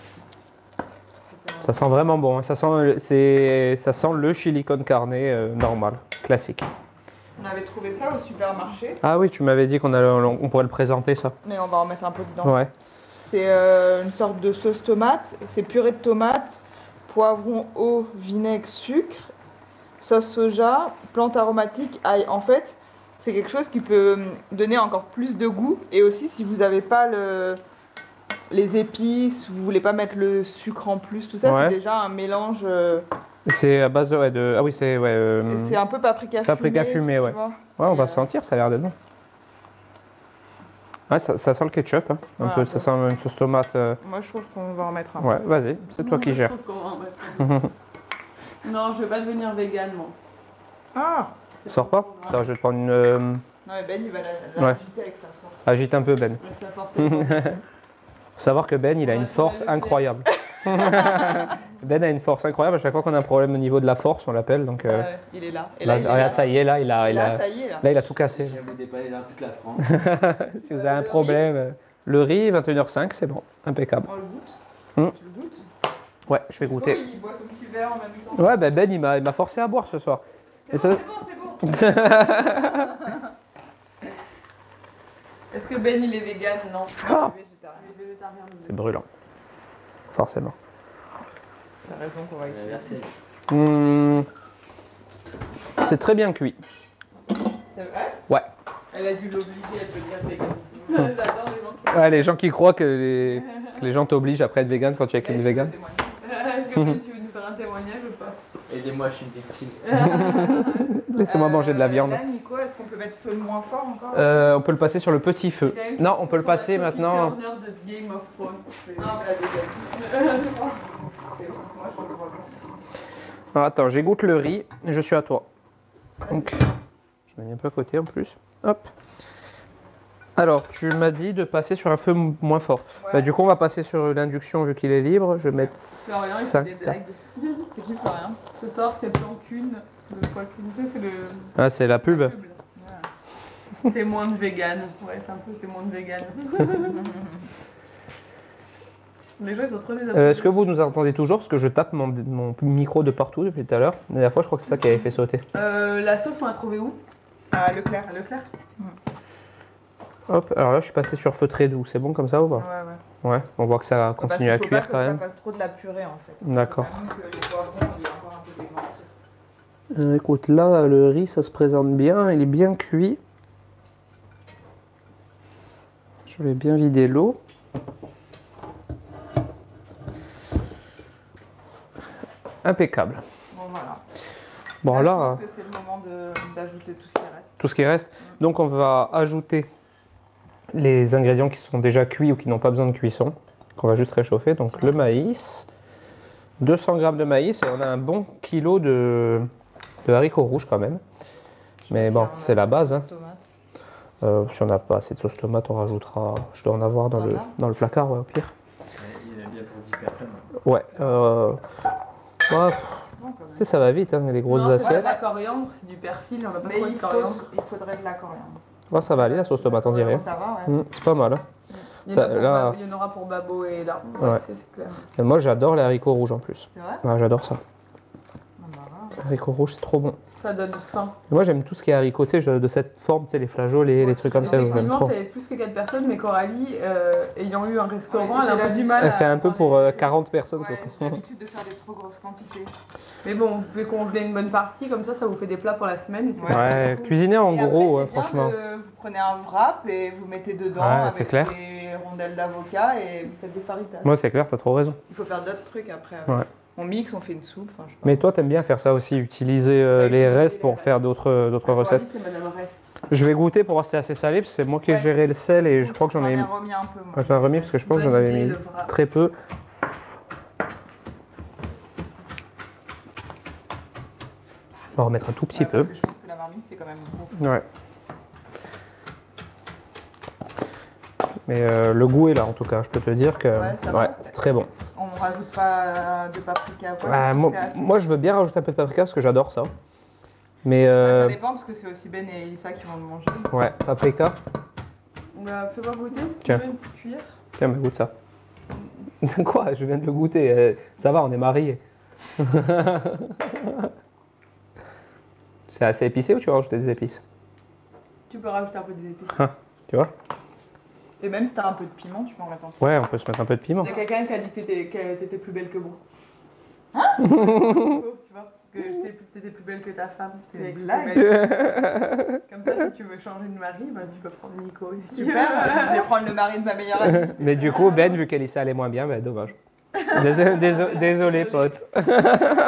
Ça sent vraiment bon. Hein. Ça sent le chili con carne normal, classique. On avait trouvé ça au supermarché, Ah oui, tu m'avais dit on pourrait le présenter ça. mais on va en mettre un peu dedans. Ouais. C'est une sorte de sauce tomate. C'est purée de tomate, poivron, eau, vinaigre, sucre, sauce soja, plante aromatique, ail. En fait, c'est quelque chose qui peut donner encore plus de goût. Et aussi, si vous n'avez pas les épices, vous voulez pas mettre le sucre en plus, tout ça, Ouais. c'est déjà un mélange. C'est à base de. Ah oui, c'est. Ouais, C'est un peu paprika fumé. paprika fumé, tu ouais. vois. Ouais, on Et, va sentir, ça a l'air d'être bon. Ouais, ça sent le ketchup, hein. Un Voilà, peu, un ça peu. sent une sauce tomate. Moi, je trouve qu'on va en mettre un. Ouais, vas-y, c'est toi qui Je gères. trouve qu'on va en mettre. Non, je vais pas devenir vegan, moi. Ah Sors pas? Attends, je vais te prendre une. non, mais Ben, il va Ouais. l'agiter avec sa force. Agite un peu, Ben. Ouais, ça forcément. Faut savoir que Ben, il a On va une trouver force le clair. incroyable. Ben a une force incroyable. À chaque fois qu'on a un problème au niveau de la force, on l'appelle. Donc, Ouais, il est là. Et là, il est regarde, là. ça y est, là, Et là, ça y est, là. là, il a tout cassé. Je viens vous dépanner dans toute la France. Si vous avez un problème, le riz, 21h05, c'est bon, impeccable. On le goûte. Hmm. Tu le goûtes? Ouais, je vais Oh, goûter. il boit son petit verre en même temps. Ouais, Ben, il m'a forcé à boire ce soir. Et ça- C'est bon, c'est bon. Est-ce que Ben, il est vegan? Non. Ah. Il est végétarien. Les végétariens, C'est brûlant. Forcément. T'as raison qu'on va utiliser. Merci. C'est très bien cuit. C'est vrai? Ouais. Elle a dû l'obliger à devenir vegan. J'adore les gens qui... Ouais, les gens qui croient que les gens t'obligent après à être vegan quand tu es avec une vegan. Est-ce que tu veux nous faire un témoignage ou pas? Aidez-moi, je suis une victime. Laissez-moi manger de la viande. Là, Nico, est-ce qu'on peut mettre feu moins fort encore? On peut le passer sur le petit feu. Non, on peut le passer maintenant. Turner de Game of Thrones. Ah, bah, désolé. C'est bon, moi je le vois pas. Alors, attends, j'égoutte le riz. Je suis à toi. Donc, je mets un peu à côté en plus. Hop. Alors, tu m'as dit de passer sur un feu moins fort. Ouais. Bah, du coup, on va passer sur l'induction vu qu'il est libre. Je vais mettre Florian, il fait 5. des blagues. C'est qui Florian? Ce soir, c'est plan Cune. Le poil Cune, tu sais, c'est le. Ah, c'est la pub. la là. Témoin de vegan. Ouais, c'est un peu témoin de vegan. Les gens, ils sont trop désapprouvés. Est-ce que vous nous entendez toujours? Parce que je tape mon micro de partout depuis tout à l'heure. La dernière fois, je crois que c'est ça qui avait fait sauter. La sauce, on l'a trouvée où? Ah, Leclerc. À Leclerc. Hop, alors là, je suis passé sur feu très doux. C'est bon comme ça ou pas? Ouais, ouais. Ouais, on voit que ça continue à cuire quand même. Parce qu'il faut pas que ça fasse trop de la purée en fait. D'accord. Faut quand même que les poivrons, il y ait encore un peu d'émence. Écoute, là, le riz, ça se présente bien. Il est bien cuit. Je vais bien vider l'eau. Impeccable. Bon, voilà. Bon, Je là, pense que c'est le moment d'ajouter tout ce qui reste. tout ce qui reste. Donc, on va ajouter les ingrédients qui sont déjà cuits ou qui n'ont pas besoin de cuisson, qu'on va juste réchauffer. Donc, le maïs, 200 g de maïs, et on a un bon kilo de haricots rouges quand même. Mais bon, c'est la base. Hein. Si on n'a pas assez de sauce tomate, on rajoutera. Je dois en avoir dans le placard, ouais, au pire. Il a bien pour 10 personnes. Ouais. Ouais, ça va vite, hein, les grosses Non, c'est pas de assiettes. la coriandre, c'est du persil, on va pas Mais trop de coriandre. il faudrait de la coriandre. Ouais, ça va aller, la sauce tomate, on dirait. Ça va, ouais. C'est pas mal. Hein. Il y, en a Ça, pour là- il y en aura pour Babo et là. Ouais. C'est clair. Et moi, j'adore les haricots rouges en plus. C'est vrai? Ouais, j'adore ça. Ah, bah, voilà. Les haricots rouges, c'est trop bon. Ça donne faim. Et moi, j'aime tout ce qui est haricots, tu sais, de cette forme, tu sais, les flageolets, les trucs comme ça, j'aime Effectivement, trop. c'est plus que 4 personnes, mais Coralie, ayant eu un restaurant, Ouais, elle a j'ai un peu du l'habitude. mal. Elle fait un peu pour prendre les- 40 personnes. Ouais, quoi. j'ai l'habitude de faire des trop grosses quantités. Mais bon, vous pouvez congeler une bonne partie, comme ça vous fait des plats pour la semaine. Et c'est Ouais. Ouais, cuisiner en Et après, gros, c'est bien franchement. Vous prenez un wrap et vous mettez dedans Ouais, c'est avec clair. des rondelles d'avocat et vous faites des faritas. Moi, c'est clair, t'as trop raison. Il faut faire d'autres trucs après. Ouais. On mixe, on fait une soupe. Enfin, je sais pas. Mais toi, t'aimes bien faire ça aussi, utiliser Ouais, les utiliser restes les pour restes. faire d'autres Coralie, recettes. c'est Madame Rest. Je vais goûter pour voir si c'est assez salé, parce que c'est moi qui ai Ouais. géré le sel et je crois que j'en ai remis un peu. Moi. j'en ai remis parce que je pense que j'en avais mis Le wrap. très peu. On va remettre un tout petit Ouais, peu. parce que je pense que la marmite, c'est quand même gros. Ouais. Mais le goût est là en tout cas, je peux te dire que Ouais, ça va. c'est très bon. On rajoute pas de paprika. Quoi, Ah, moi, c'est assez- moi, je veux bien rajouter un peu de paprika parce que j'adore ça. Mais Ça dépend parce que c'est aussi Ben et Issa qui vont le manger. ouais, paprika. Fais-moi goûter. Tiens. Tu veux une cuillère? Tiens, mais goûte ça. Quoi? Je viens de le goûter. Ça va, on est mariés. C'est assez épicé ou tu vas rajouter des épices? Tu peux rajouter un peu des épices. Tu vois? Et même si t'as un peu de piment, tu peux en mettre un peu. Ouais, on peut se mettre un peu de piment. Il y a quelqu'un qui a dit que t'étais plus belle que moi. Hein? Tu vois? Que t'étais plus belle que ta femme. C'est Des plus blagues. belle. Comme ça, si tu veux changer de mari, bah, tu peux prendre Nico ici. Super, je vais prendre le mari de ma meilleure amie. Mais du coup, Ben, vu qu'Elissa allait moins bien, ben, dommage. Désolé, pote.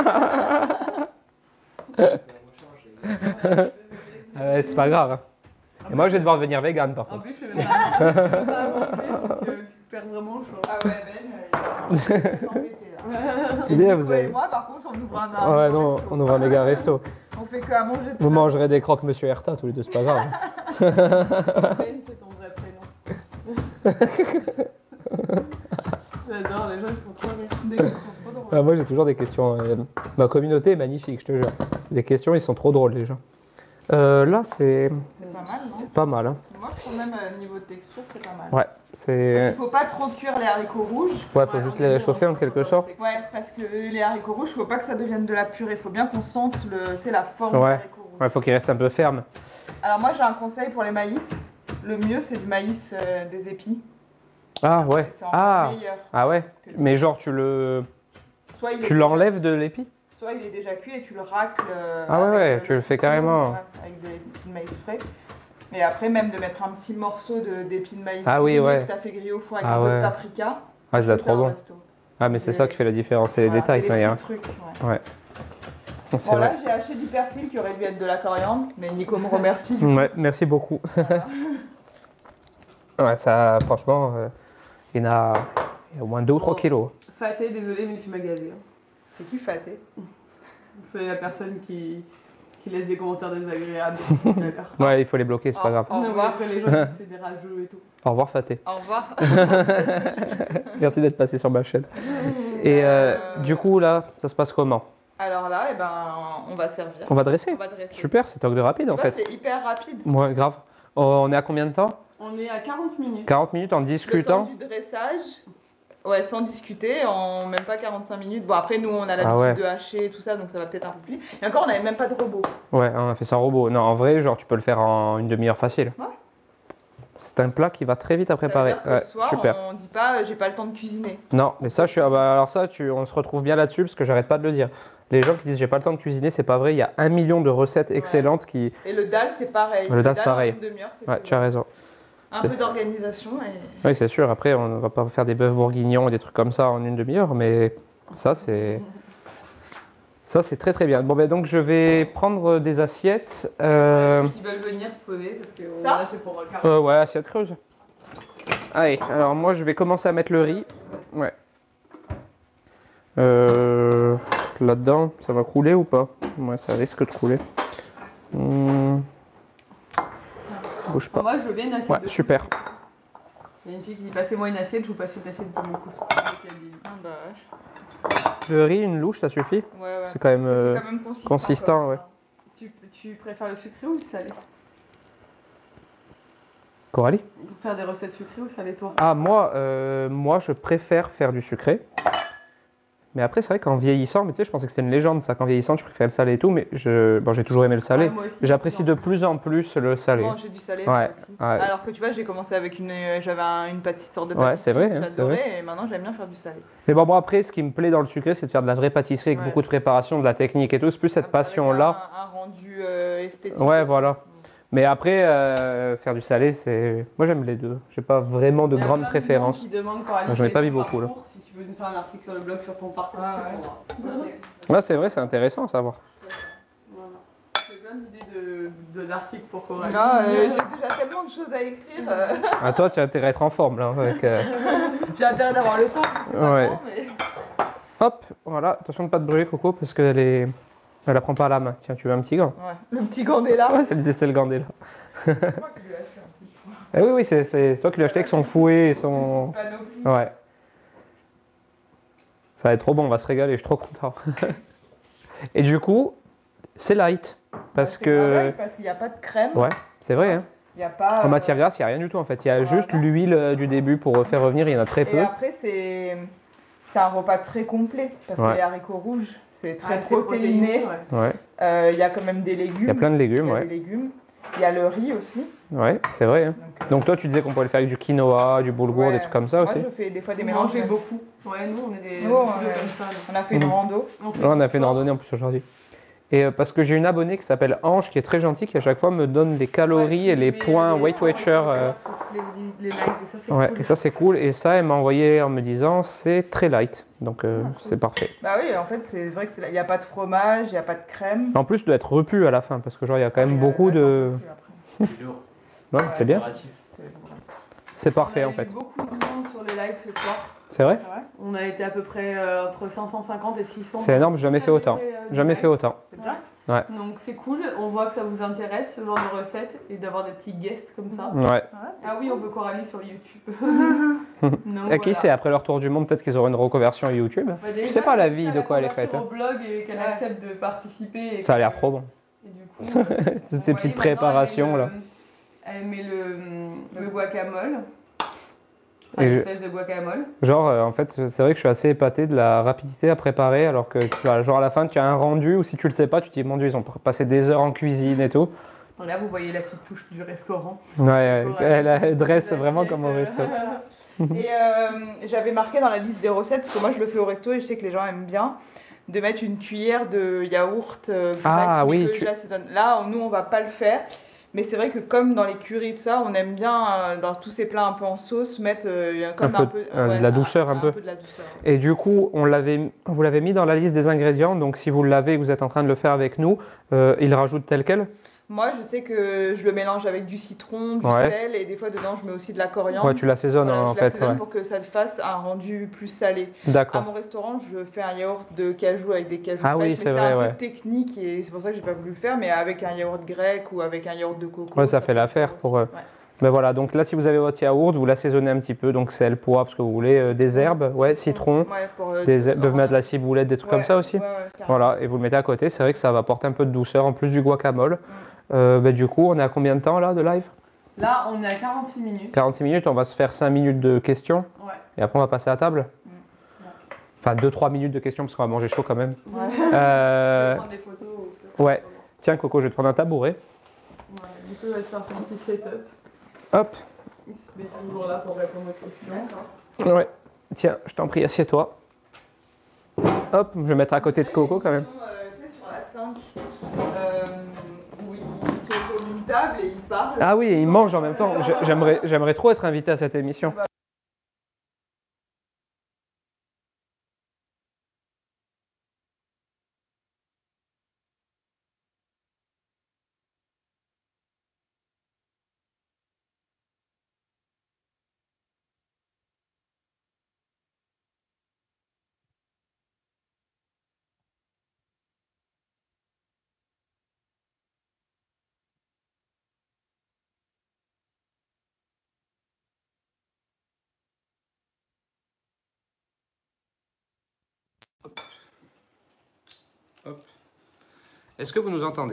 Ouais, c'est pas grave. Hein. Et moi, je vais devoir devenir vegan par En contre. plus, je fais même pas à manger, donc tu perds vraiment le choix. Ah ouais, Ben, il va s'embêter là. C'est bien, Et vous Nico et avez. moi, par contre, on ouvre un Ouais, non, resto. on ouvre un méga resto. On fait que à manger. toute Vous la mangerez des croques Monsieur Herta tous les deux, c'est pas grave. Ben, c'est ton vrai prénom. J'adore, les gens ils font trop rire. journée. Des trucs trop drôles. Ah, moi, j'ai toujours des questions. Ma communauté est magnifique, je te jure. Les questions, ils sont trop drôles, les gens. Là, c'est C'est pas mal, non? pas mal. Hein. Moi, je trouve même niveau de texture, c'est pas mal. Ouais, Parce c'est. qu'il faut pas trop cuire les haricots rouges. Ouais, faut juste les réchauffer en quelque sorte. Ouais, parce que les haricots rouges, faut pas que ça devienne de la purée. Faut bien qu'on sente tu sais, la forme Ouais. des haricots rouges. Ouais, faut qu'il reste un peu ferme. Alors moi, j'ai un conseil pour les maïs. Le mieux, c'est du maïs des épis. Ah, ouais. C'est encore Ah, meilleur. ah ouais. Mais genre, tu Soit il est tu l'enlèves de l'épi? Soit il est déjà cuit et tu le racles. Ah ouais, avec ouais, tu le fais carrément. Ouais, avec des épis de maïs frais. Et après, même de mettre un petit morceau d'épis de maïs Ah oui, grillés ouais. que tu as fait griller au four avec Ah un peu de ouais. paprika. Ah, c'est C'est trop ça, au bon. resto. Ah, mais c'est ça qui fait la différence, c'est les Voilà, détails, c'est quoi. les Hein. petits trucs, ouais. C'est Bon, vrai. là, j'ai acheté du persil qui aurait dû être de la coriandre, mais Nico me remercie. Du coup. Ouais, merci beaucoup. Ouais, ça, franchement, il y en a au moins 2 ou 3 Bon. kilos. Faté, désolé, mais tu m'as gavé. Hein. C'est qui Faté? C'est la personne qui laisse des commentaires désagréables tout à l'heure. Ouais, il faut les bloquer, c'est pas grave. Au Non, mais revoir. après, les gens disent que c'est des rageux et tout. Au revoir, Faté. Au revoir. Merci d'être passé sur ma chaîne. Et du coup, là, ça se passe comment? Alors là, eh ben, on va servir. On va dresser? On va dresser. Super, c'est talk de rapide Tu en vois, fait. c'est hyper rapide. Ouais, grave. On est à combien de temps? On est à 40 minutes. 40 minutes en Le temps discutant? du dressage, ouais, sans discuter, en même pas 45 minutes. Bon, après, nous, on a l'habitude Ah ouais. de hacher et tout ça, donc ça va peut-être un peu plus. Et encore, on n'avait même pas de robot. Ouais, on a fait ça en robot. Non, en vrai, genre, tu peux le faire en une demi-heure facile. Ouais. C'est un plat qui va très vite à Ça veut préparer. dire que Ouais, le soir, super. on dit pas, j'ai pas le temps de cuisiner. Non, mais ça, ah bah, alors ça, on se retrouve bien là-dessus parce que j'arrête pas de le dire. Les gens qui disent j'ai pas le temps de cuisiner, c'est pas vrai. Il y a 1 million de recettes excellentes qui. Et le dalle, c'est pareil. Le dalle, c'est pareil. En une demi-heure, c'est Ouais, faisable. tu as raison. Un c'est- peu d'organisation et... Oui, c'est sûr. Après, on va pas faire des bœufs bourguignons et des trucs comme ça en une demi-heure, mais ça, c'est. Ça, c'est très très bien. Bon, ben donc, je vais prendre des assiettes. Ils veulent venir poser parce qu'on Ça a fait pour 40 Ouais, assiette creuse. Allez, alors moi, je vais commencer à mettre le riz. Ouais. Là-dedans, ça va couler ou pas? Ouais, ça risque de couler. Bouge pas. Moi, je veux bien une assiette Ouais, de super. couscous. Il y a une fille qui dit passez-moi une assiette, je vous passe une assiette de mon couscous. Ah bah ouais. Le riz, une louche, ça suffit? Ouais, ouais. C'est quand même, Parce que c'est quand même consistant. consistant, quoi. ouais. Tu préfères le sucré ou le salé? Coralie? Pour faire des recettes sucrées ou salées, toi? Ah, moi, je préfère faire du sucré. Mais après, c'est vrai qu'en vieillissant, mais tu sais, je pensais que c'était une légende, ça, qu'en vieillissant, tu préférais le salé et tout, mais bon, j'ai toujours aimé le salé. Ouais, moi aussi, J'apprécie de plus en plus le salé. Manger du salé Ouais, moi aussi. ouais. Alors que tu vois, j'ai commencé avec j'avais une sorte de Ouais, pâtisserie c'est vrai, que hein, c'est j'adorais et maintenant j'aime bien faire du salé. Mais bon, après, ce qui me plaît dans le sucré, c'est de faire de la vraie pâtisserie avec Ouais. beaucoup de préparation, de la technique et tout. C'est plus cette Avec passion-là. Un rendu esthétique. Ouais, aussi. voilà. Mais après, faire du salé, c'est. Moi, j'aime les deux. J'ai pas vraiment de Il y a grande plein de préférence. gens qui demandent quand Moi, j'en ai pas vu beaucoup, là. Si tu veux nous faire un article sur le blog sur ton parcours, Ah, tu ouais. prendras. Ouais, c'est vrai, c'est intéressant à savoir. Voilà. J'ai plein d'idées d'articles pour Coralie. Non, j'ai déjà tellement de choses à écrire. Ah, toi, tu as intérêt à être en forme, là. Avec, J'ai intérêt d'avoir le temps, je sais pas Ouais. quand, mais... Hop, voilà. Attention de ne pas te brûler, Coco, parce qu'elle est. Elle la prend pas à la main. Tiens, tu veux un petit gant? Ouais. Le petit Gandela. Ouais, c'est le gandé, là. C'est moi qui lui ai acheté un petit. Eh oui, oui, c'est toi qui l'as acheté avec son fouet et son. Panoplie. Ouais. Ça va être trop bon, on va se régaler, je suis trop content. Et du coup, c'est light. Parce Ouais, c'est que. pareil, parce qu'il n'y a pas de crème. Ouais, c'est vrai. Hein. Il n'y a pas. En matière grasse, il n'y a rien du tout en fait. Il y a Voilà. juste l'huile du début pour faire revenir, il y en a très Et peu. après, c'est un repas très complet. Parce Ouais. que les haricots rouges, c'est très Ouais, c'est protéiné. ouais. Ouais. Il y a quand même des légumes. Il y a plein de légumes, Il y a ouais. des légumes. Il y a le riz aussi. Ouais, c'est vrai. Hein. Donc toi, tu disais qu'on pouvait le faire avec du quinoa, du boulgour, Ouais. des trucs comme ça Moi, aussi. je fais des fois des Des mélanges. manger beaucoup. Ouais, nous, on est des Oh, des ouais. comme ça. On a fait une Mhm. rando. Là, on a fait une randonnée en plus aujourd'hui. Et parce que j'ai une abonnée qui s'appelle Ange, qui est très gentille, qui à chaque fois me donne les calories et les points Weight Watcher. Les likes, et ça, c'est Ouais, cool. et ça c'est cool. Et ça, elle m'a envoyé en me disant c'est très light. Donc c'est parfait. Bah oui, en fait, c'est vrai qu'il n'y a pas de fromage, il n'y a pas de crème. En plus, de être repu à la fin, parce que genre il y a quand même beaucoup de. C'est lourd. Ouais, c'est bien. Restauratif. C'est parfait en On a eu fait. beaucoup de monde sur les lives ce soir. C'est vrai? On a été à peu près entre 550 et 600. C'est énorme, j'ai jamais fait autant. Jamais fait autant. C'est bien. Ouais. Donc c'est cool, on voit que ça vous intéresse ce genre de recettes et d'avoir des petits guests comme ça. Ouais. Ah oui, on veut Coralie sur YouTube. Et qui sait, après leur tour du monde, peut-être qu'ils auront une reconversion YouTube. Bah, Je sais pas la vie de quoi elle est faite. Au blog et qu'elle accepte de participer. Et Ça a que- l'air trop bon. Et du coup, Toutes ces petites préparations là. Elle met le guacamole. Et Une je- espèce de guacamole. Genre, en fait, c'est vrai que je suis assez épaté de la rapidité à préparer, alors que, tu vois, genre à la fin, tu as un rendu, ou si tu le sais pas, tu te dis, mon Dieu, ils ont passé des heures en cuisine et tout. Donc là, vous voyez la petite touche du restaurant. Ouais, Ouais. elle dresse Vous vraiment assieds, comme au resto. Et j'avais marqué dans la liste des recettes, parce que moi je le fais au resto et je sais que les gens aiment bien, de mettre une cuillère de yaourt grec, Ah, mais oui, que tu- j'assaisonne. Là, nous on va pas le faire, mais c'est vrai que comme dans les currys, tout ça, on aime bien dans tous ces plats un peu en sauce mettre comme Un peu, de la douceur, un peu. de la douceur. Et du coup, vous l'avez mis dans la liste des ingrédients, donc si vous l'avez et que vous êtes en train de le faire avec nous, il rajoute tel quel? Moi, je sais que je le mélange avec du citron, du Ouais. sel, et des fois dedans je mets aussi de la coriandre. Ouais, tu l'assaisonnes Voilà, en je fait. l'assaisonne Ouais. pour que ça te fasse un rendu plus salé. À D'accord. mon restaurant, je fais un yaourt de cajou avec des cajous Ah oui, fraîches, c'est mais vrai, un ouais. peu technique et c'est pour ça que j'ai pas voulu le faire, mais avec un yaourt grec ou avec un yaourt de coco. Ouais, ça fait peut le l'affaire faire pour, aussi. Ouais. Ben voilà, donc là, si vous avez votre yaourt, vous l'assaisonnez un petit peu, donc sel, poivre, ce que vous voulez, des herbes, ouais, citron, Ouais, pour, des herbes, de mettre de la ciboulette, des trucs comme ça aussi. Ouais, carrément. Voilà, et vous le mettez à côté, c'est vrai que ça va apporter un peu de douceur en plus du guacamole. Ben, du coup, on est à combien de temps là de live? Là, on est à 46 minutes. 46 minutes, on va se faire 5 minutes de questions, Ouais. et après on va passer à table. Enfin, 2-3 minutes de questions parce qu'on va manger chaud quand même. Ouais. Je Euh, vais prendre des photos. ouais. Tiens Coco, je vais te prendre un tabouret. Ouais, du coup, il va te faire son petit setup. Hop, Il se met toujours là pour répondre aux questions. ouais. Tiens, je t'en prie, assieds-toi. Hop, je vais mettre à côté de Coco quand même. Tu sais, sur la 5, où ils sont autour d'une table et ils parlent. Ah oui, et ils mangent en même temps. J'aimerais trop être invité à cette émission. Hop. Est-ce que vous nous entendez?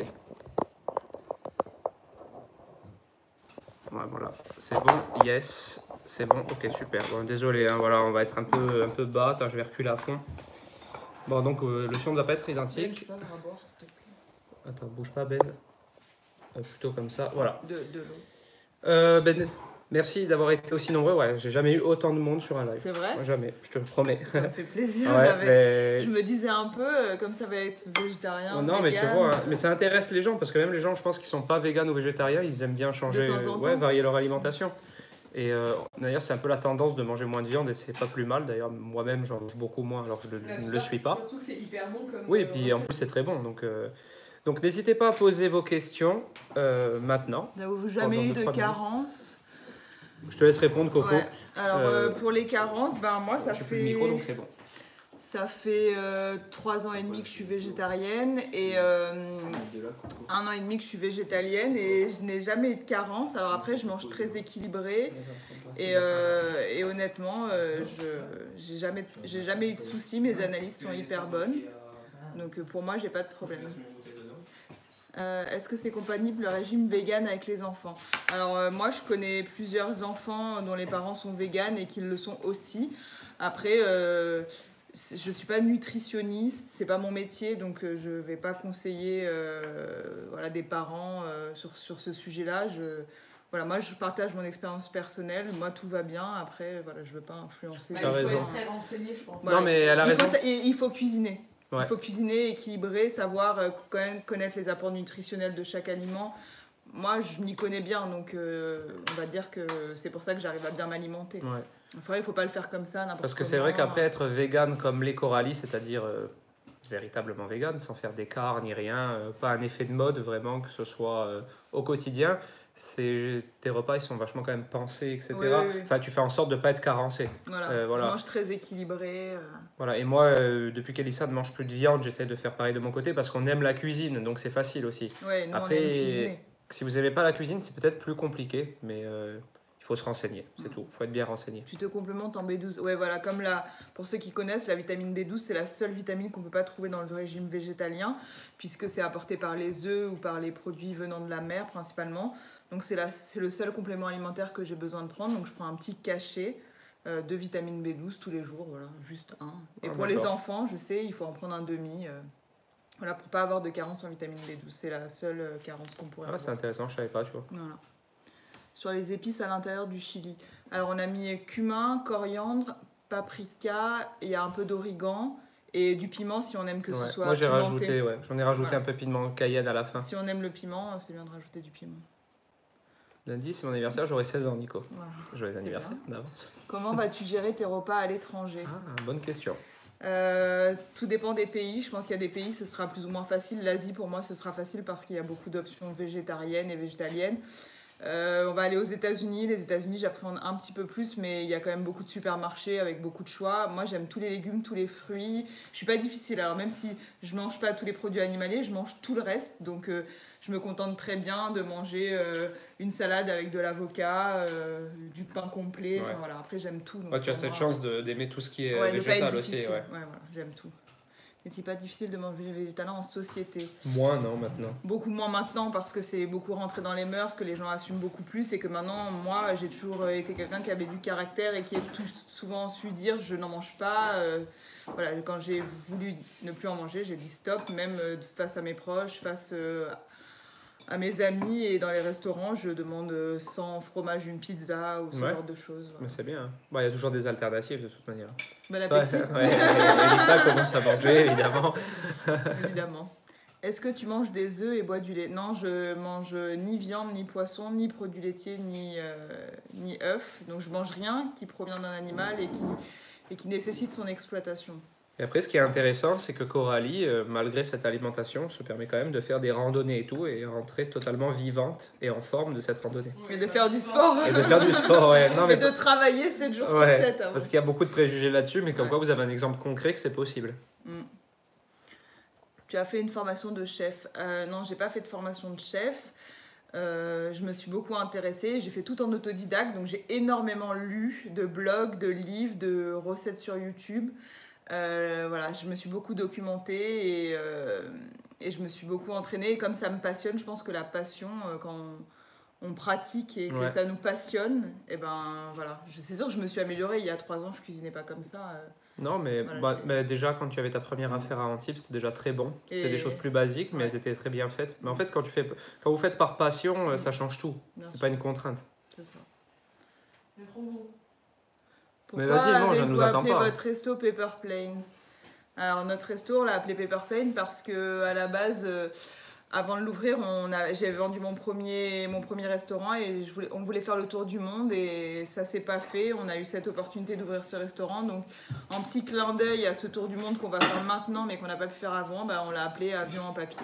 Ouais, voilà, c'est bon, yes, c'est bon, ok, super. Bon, désolé, hein, voilà, on va être un peu bas. Attends, je vais reculer à fond. Bon, donc le son ne va pas être identique. Attends, bouge pas, Ben. Plutôt comme ça, voilà. De l'eau. Ben, merci d'avoir été aussi nombreux. Ouais, j'ai jamais eu autant de monde sur un live. C'est vrai? Moi, jamais, je te le promets. Ça me fait plaisir. Ouais, mais- Je me disais un peu, comme ça va être végétarien. Oh non, mais tu vegan, vois, hein, mais ça intéresse les gens parce que même les gens, je pense, qui sont pas véganes ou végétariens, ils aiment bien changer, De temps en ouais, temps. varier leur alimentation. Et d'ailleurs, c'est un peu la tendance de manger moins de viande et c'est pas plus mal. D'ailleurs, moi-même, j'en mange beaucoup moins alors que je ne le suis pas. Surtout que c'est hyper bon comme. Oui, et puis en plus, c'est très bon. Donc n'hésitez pas à poser vos questions maintenant. N'avez-vous Pendant jamais eu 2-3 de minutes. carence? Je te laisse répondre, Coco. Ouais. Alors Euh, pour les carences, ben moi ça J'ai plus fait le micro, donc c'est bon. ça fait 3 ans et demi que je suis végétarienne et 1 an et demi que je suis végétalienne et je n'ai jamais eu de carence. Alors après je mange très équilibré et honnêtement j'ai jamais eu de soucis. Mes analyses sont hyper bonnes, donc pour moi j'ai pas de problème. Est-ce que c'est compatible le régime vegan avec les enfants? Alors moi je connais plusieurs enfants dont les parents sont véganes et qui le sont aussi. Après je suis pas nutritionniste, c'est pas mon métier, donc je vais pas conseiller voilà, des parents sur ce sujet-là. Voilà, moi je partage mon expérience personnelle, moi tout va bien, après voilà, je veux pas influencer. Bah, Tu as il faut raison. être très renseigné, je pense. Non, mais elle a il faut raison. il faut cuisiner. Ouais. Il faut cuisiner, équilibrer, savoir connaître les apports nutritionnels de chaque aliment. Moi, je m'y connais bien, donc on va dire que c'est pour ça que j'arrive à bien m'alimenter. Ouais. Enfin, il ne faut pas le faire comme ça, n'importe Parce que c'est vrai comment. qu'après être vegan comme les Coralie, c'est-à-dire véritablement vegan, sans faire d'écart ni rien, pas un effet de mode vraiment, que ce soit au quotidien. Tes repas ils sont vachement quand même pensés, etc. Oui, oui, oui. Enfin, tu fais en sorte de ne pas être carencé. Voilà. Voilà. Je mange très équilibré. Voilà. Et moi, depuis qu'Elissa ne mange plus de viande, j'essaie de faire pareil de mon côté parce qu'on aime la cuisine, donc c'est facile aussi. Ouais, nous, on aime Après, cuisiner. si vous n'aimez pas la cuisine, c'est peut-être plus compliqué, mais il faut se renseigner, c'est tout. Il faut être bien renseigné. Tu te complémentes en B12. Ouais, voilà, comme pour ceux qui connaissent, la vitamine B12, c'est la seule vitamine qu'on ne peut pas trouver dans le régime végétalien, puisque c'est apporté par les œufs ou par les produits venant de la mer principalement. Donc c'est le seul complément alimentaire que j'ai besoin de prendre. Donc je prends un petit cachet de vitamine B12 tous les jours, voilà, juste un. Et pour les enfants, je sais, il faut en prendre un demi. Voilà, pour pas avoir de carence en vitamine B12. C'est la seule carence qu'on pourrait avoir. C'est intéressant, je savais pas, tu vois. Voilà. Sur les épices à l'intérieur du chili. Alors on a mis cumin, coriandre, paprika, il y a un peu d'origan et du piment si on aime que ce soit moi j'ai pimenté. rajouté, j'en ai rajouté un peu de piment cayenne à la fin. Si on aime le piment, c'est bien de rajouter du piment. Lundi c'est mon anniversaire, j'aurai 16 ans Nico. Voilà. Joyeux anniversaire d'avance. Comment vas-tu gérer tes repas à l'étranger? Bonne question. Tout dépend des pays. Je pense qu'il y a des pays, ce sera plus ou moins facile. L'Asie, pour moi, ce sera facile parce qu'il y a beaucoup d'options végétariennes et végétaliennes. On va aller aux États-Unis. Les États-Unis, j'appréhende un petit peu plus, mais il y a quand même beaucoup de supermarchés avec beaucoup de choix. Moi, j'aime tous les légumes, tous les fruits. Je suis pas difficile. Alors, même si je mange pas tous les produits animaliers, je mange tout le reste. Donc, je me contente très bien de manger une salade avec de l'avocat, du pain complet. Enfin, voilà. Après, j'aime tout. Donc, tu as cette chance d'aimer tout ce qui est ne pas être végétal aussi. difficile. Voilà, j'aime tout. N'est-il pas difficile de manger végétalien en société? Moins, non, maintenant. Beaucoup moins maintenant parce que c'est beaucoup rentré dans les mœurs, que les gens assument beaucoup plus et que maintenant, moi, j'ai toujours été quelqu'un qui avait du caractère et qui a souvent su dire je n'en mange pas. Voilà, quand j'ai voulu ne plus en manger, j'ai dit stop, même face à mes proches, face à mes amis et dans les restaurants, je demande sans fromage une pizza ou ce genre de choses. Voilà. Mais c'est bien. Il y a toujours des alternatives de toute manière. Bon appétit. Elissa commence à manger, évidemment. Évidemment. Est-ce que tu manges des œufs et bois du lait? Non, je mange ni viande, ni poisson, ni produits laitiers, ni œufs. Donc je mange rien qui provient d'un animal et qui nécessite son exploitation. Et après, ce qui est intéressant, c'est que Coralie, malgré cette alimentation, se permet quand même de faire des randonnées et tout, et rentrer totalement vivante et en forme de cette randonnée. Et de faire du sport. Et de faire du sport, ouais. Non, et de travailler 7 jours sur 7. Hein. Parce qu'il y a beaucoup de préjugés là-dessus, mais comme quoi vous avez un exemple concret que c'est possible. Tu as fait une formation de chef. Non, j'ai pas fait de formation de chef. Je me suis beaucoup intéressée. J'ai fait tout en autodidacte, donc j'ai énormément lu de blogs, de livres, de recettes sur YouTube. Voilà, je me suis beaucoup documentée et je me suis beaucoup entraînée. Et comme ça me passionne, je pense que la passion, quand on pratique et que ça nous passionne, et ben voilà. C'est sûr que je me suis améliorée. Il y a 3 ans, je cuisinais pas comme ça. Non, mais, voilà, mais déjà, quand tu avais ta première affaire à Antibes, c'était déjà très bon. C'était des choses plus basiques, mais elles étaient très bien faites. Mais en fait, quand vous faites par passion, ça change tout. C'est pas une contrainte. C'est ça. C'est trop bon. Mais vas-y, mange, je ne nous attends pas. Votre resto Paper Plane. Alors notre resto, on l'a appelé Paper Plane parce que à la base, avant de l'ouvrir, j'avais vendu mon premier restaurant et on voulait faire le tour du monde et ça s'est pas fait. On a eu cette opportunité d'ouvrir ce restaurant, donc en petit clin d'œil à ce tour du monde qu'on va faire maintenant mais qu'on n'a pas pu faire avant, on l'a appelé Avion en papier.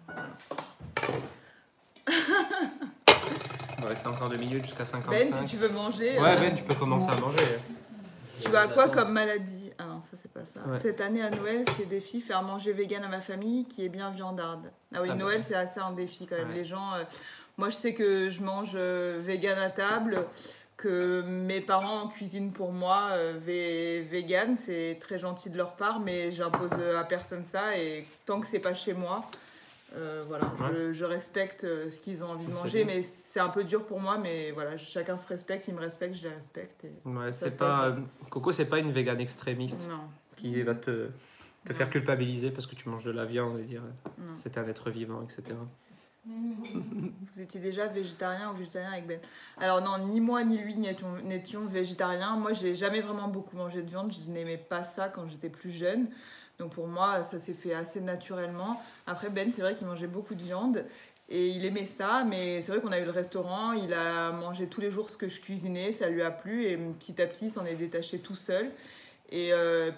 Il va rester encore 2 minutes jusqu'à 55. Ben, si tu veux manger. Ouais, Ben, tu peux commencer à manger. Tu as quoi comme maladie? Ah non, ça c'est pas ça. Ouais. Cette année à Noël, c'est défi faire manger vegan à ma famille qui est bien viandarde. Ah oui, Noël c'est assez un défi quand même. Ouais. Les gens, moi je sais que je mange vegan à table, que mes parents cuisinent pour moi vegan, c'est très gentil de leur part, mais j'impose à personne ça et tant que c'est pas chez moi. Voilà, je respecte ce qu'ils ont envie de manger, mais c'est un peu dur pour moi, mais voilà, chacun se respecte, ils me respectent, je les respecte. Coco, c'est pas une végane extrémiste non. qui va te faire culpabiliser parce que tu manges de la viande et dire c'est un être vivant, etc. Vous étiez déjà végétarien ou végétarien avec Ben? Alors non, ni moi ni lui n'étions végétariens. Moi, j'ai jamais vraiment beaucoup mangé de viande, je n'aimais pas ça quand j'étais plus jeune. Donc pour moi, ça s'est fait assez naturellement. Après, Ben, c'est vrai qu'il mangeait beaucoup de viande et il aimait ça, mais c'est vrai qu'on a eu le restaurant, il a mangé tous les jours ce que je cuisinais, ça lui a plu et petit à petit, il s'en est détaché tout seul. Et puis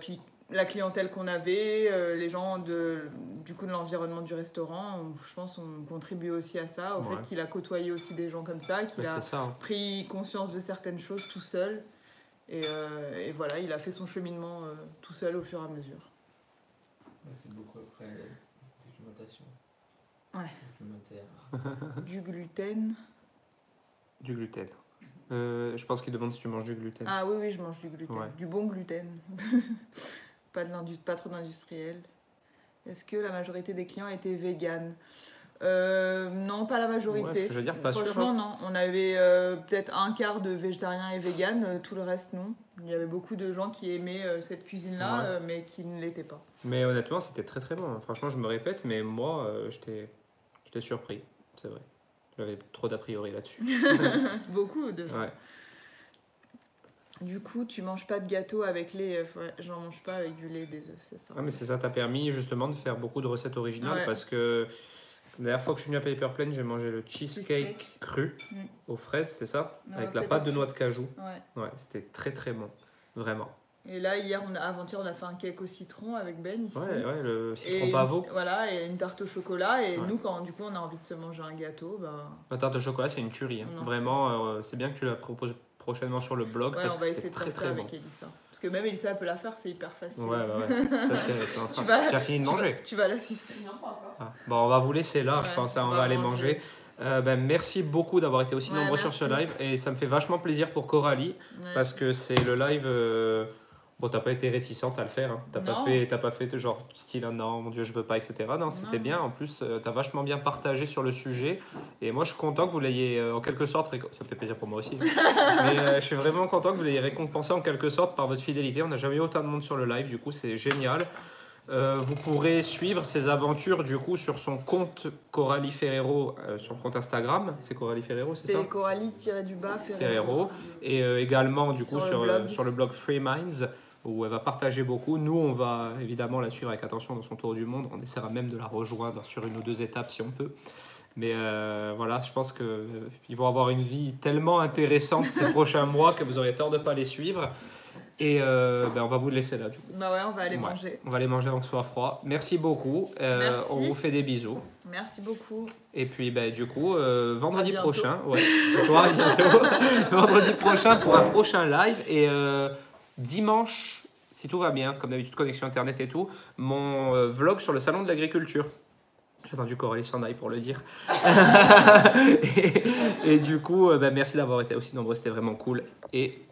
la clientèle qu'on avait, les gens de l'environnement du restaurant, je pense on contribue aussi à ça, au Ouais. fait qu'il a côtoyé aussi des gens comme ça, qu'il Ouais, a c'est ça. Hein. pris conscience de certaines choses tout seul. Et voilà, il a fait son cheminement tout seul au fur et à mesure. Ouais, c'est beaucoup après documentation. Ouais. Documentaire. Du gluten. Du gluten. Je pense qu'il demande si tu manges du gluten. Ah oui, je mange du gluten. Ouais. Du bon gluten. Pas trop d'industriel. Est-ce que la majorité des clients étaient véganes ? Non, pas la Ouais, majorité. ce que je veux dire, pas sûr, Franchement, hein. non. On avait peut-être un quart de végétariens et véganes, tout le reste, non. Il y avait beaucoup de gens qui aimaient cette cuisine-là, mais qui ne l'étaient pas. Mais honnêtement, c'était très très bon. Hein. Franchement, je me répète, mais moi, j'étais surpris. C'est vrai. J'avais trop d'a priori là-dessus. Beaucoup de gens. Ouais. Du coup, tu manges pas de gâteau avec les œufs. Ouais, j'en mange pas avec du lait et des œufs, c'est ça. Ah, mais c'est ça t'a permis justement de faire beaucoup de recettes originales Ouais. parce que la dernière fois que je suis venu à Paper Plane, j'ai mangé le cheesecake Cheesecake. cru Mm. aux fraises, c'est ça? Ouais, Avec la peut-être pâte de aussi. noix de cajou. Ouais. Ouais, c'était très très bon. Vraiment. Et là, avant-hier, on a fait un cake au citron avec Ben ici. Ouais, le citron Et pavot. voilà, et une tarte au chocolat. Et Ouais. nous, quand du coup on a envie de se manger un gâteau, bah, La tarte de chocolat, c'est une tuerie. Hein. On en Vraiment, c'est bien que tu la proposes prochainement sur le blog ouais, parce on que va c'était essayer de très faire ça très bon. avec Elissa. Parce que même Elissa elle peut la faire, c'est hyper facile. Ouais, bah ouais. C'est en train- Tu vas- Tu as fini de manger. Tu vas l'assister. Non, pas encore. Ah. Bon, on va vous laisser là, je Ouais, pense. Hein, on va aller manger. Merci beaucoup d'avoir été aussi Ouais, nombreux sur ce merci. live et ça me fait vachement plaisir pour Coralie Ouais. parce que c'est le live. Bon, t'as pas été réticente à le faire. Hein. T'as Non. pas fait genre style non, mon Dieu, je veux pas, etc. Non, c'était Non. bien. En plus, t'as vachement bien partagé sur le sujet et moi je suis content que vous l'ayez en quelque sorte. Ça me fait plaisir pour moi aussi. Mais je suis vraiment content que vous l'ayez récompensé en quelque sorte par votre fidélité. On n'a jamais eu autant de monde sur le live, du coup, c'est génial. Vous pourrez suivre ses aventures du coup sur son compte Coralie Ferrero, sur le compte Instagram. C'est Coralie Ferrero, c'est ça? C'est Coralie-du-bas Ferrero. Et également du coup sur le blog Free Minds où elle va partager beaucoup. Nous, on va évidemment la suivre avec attention dans son tour du monde. On essaiera même de la rejoindre sur une ou deux étapes si on peut. Mais voilà, je pense qu'ils vont avoir une vie tellement intéressante ces prochains mois que vous aurez tort de ne pas les suivre. Et on va vous laisser là du coup. Bah ouais, on va aller Ouais. manger. On va aller manger avant que ce soit froid. Merci beaucoup. Merci. On vous fait des bisous. Merci beaucoup. Et puis du coup, vendredi À bientôt. prochain, ouais, toi à bientôt. Vendredi prochain pour un prochain live. Et dimanche, si tout va bien, comme d'habitude, connexion internet et tout, mon vlog sur le salon de l'agriculture. J'ai attendu Coralie s'en aille pour le dire. et du coup, merci d'avoir été aussi nombreux, c'était vraiment cool. Et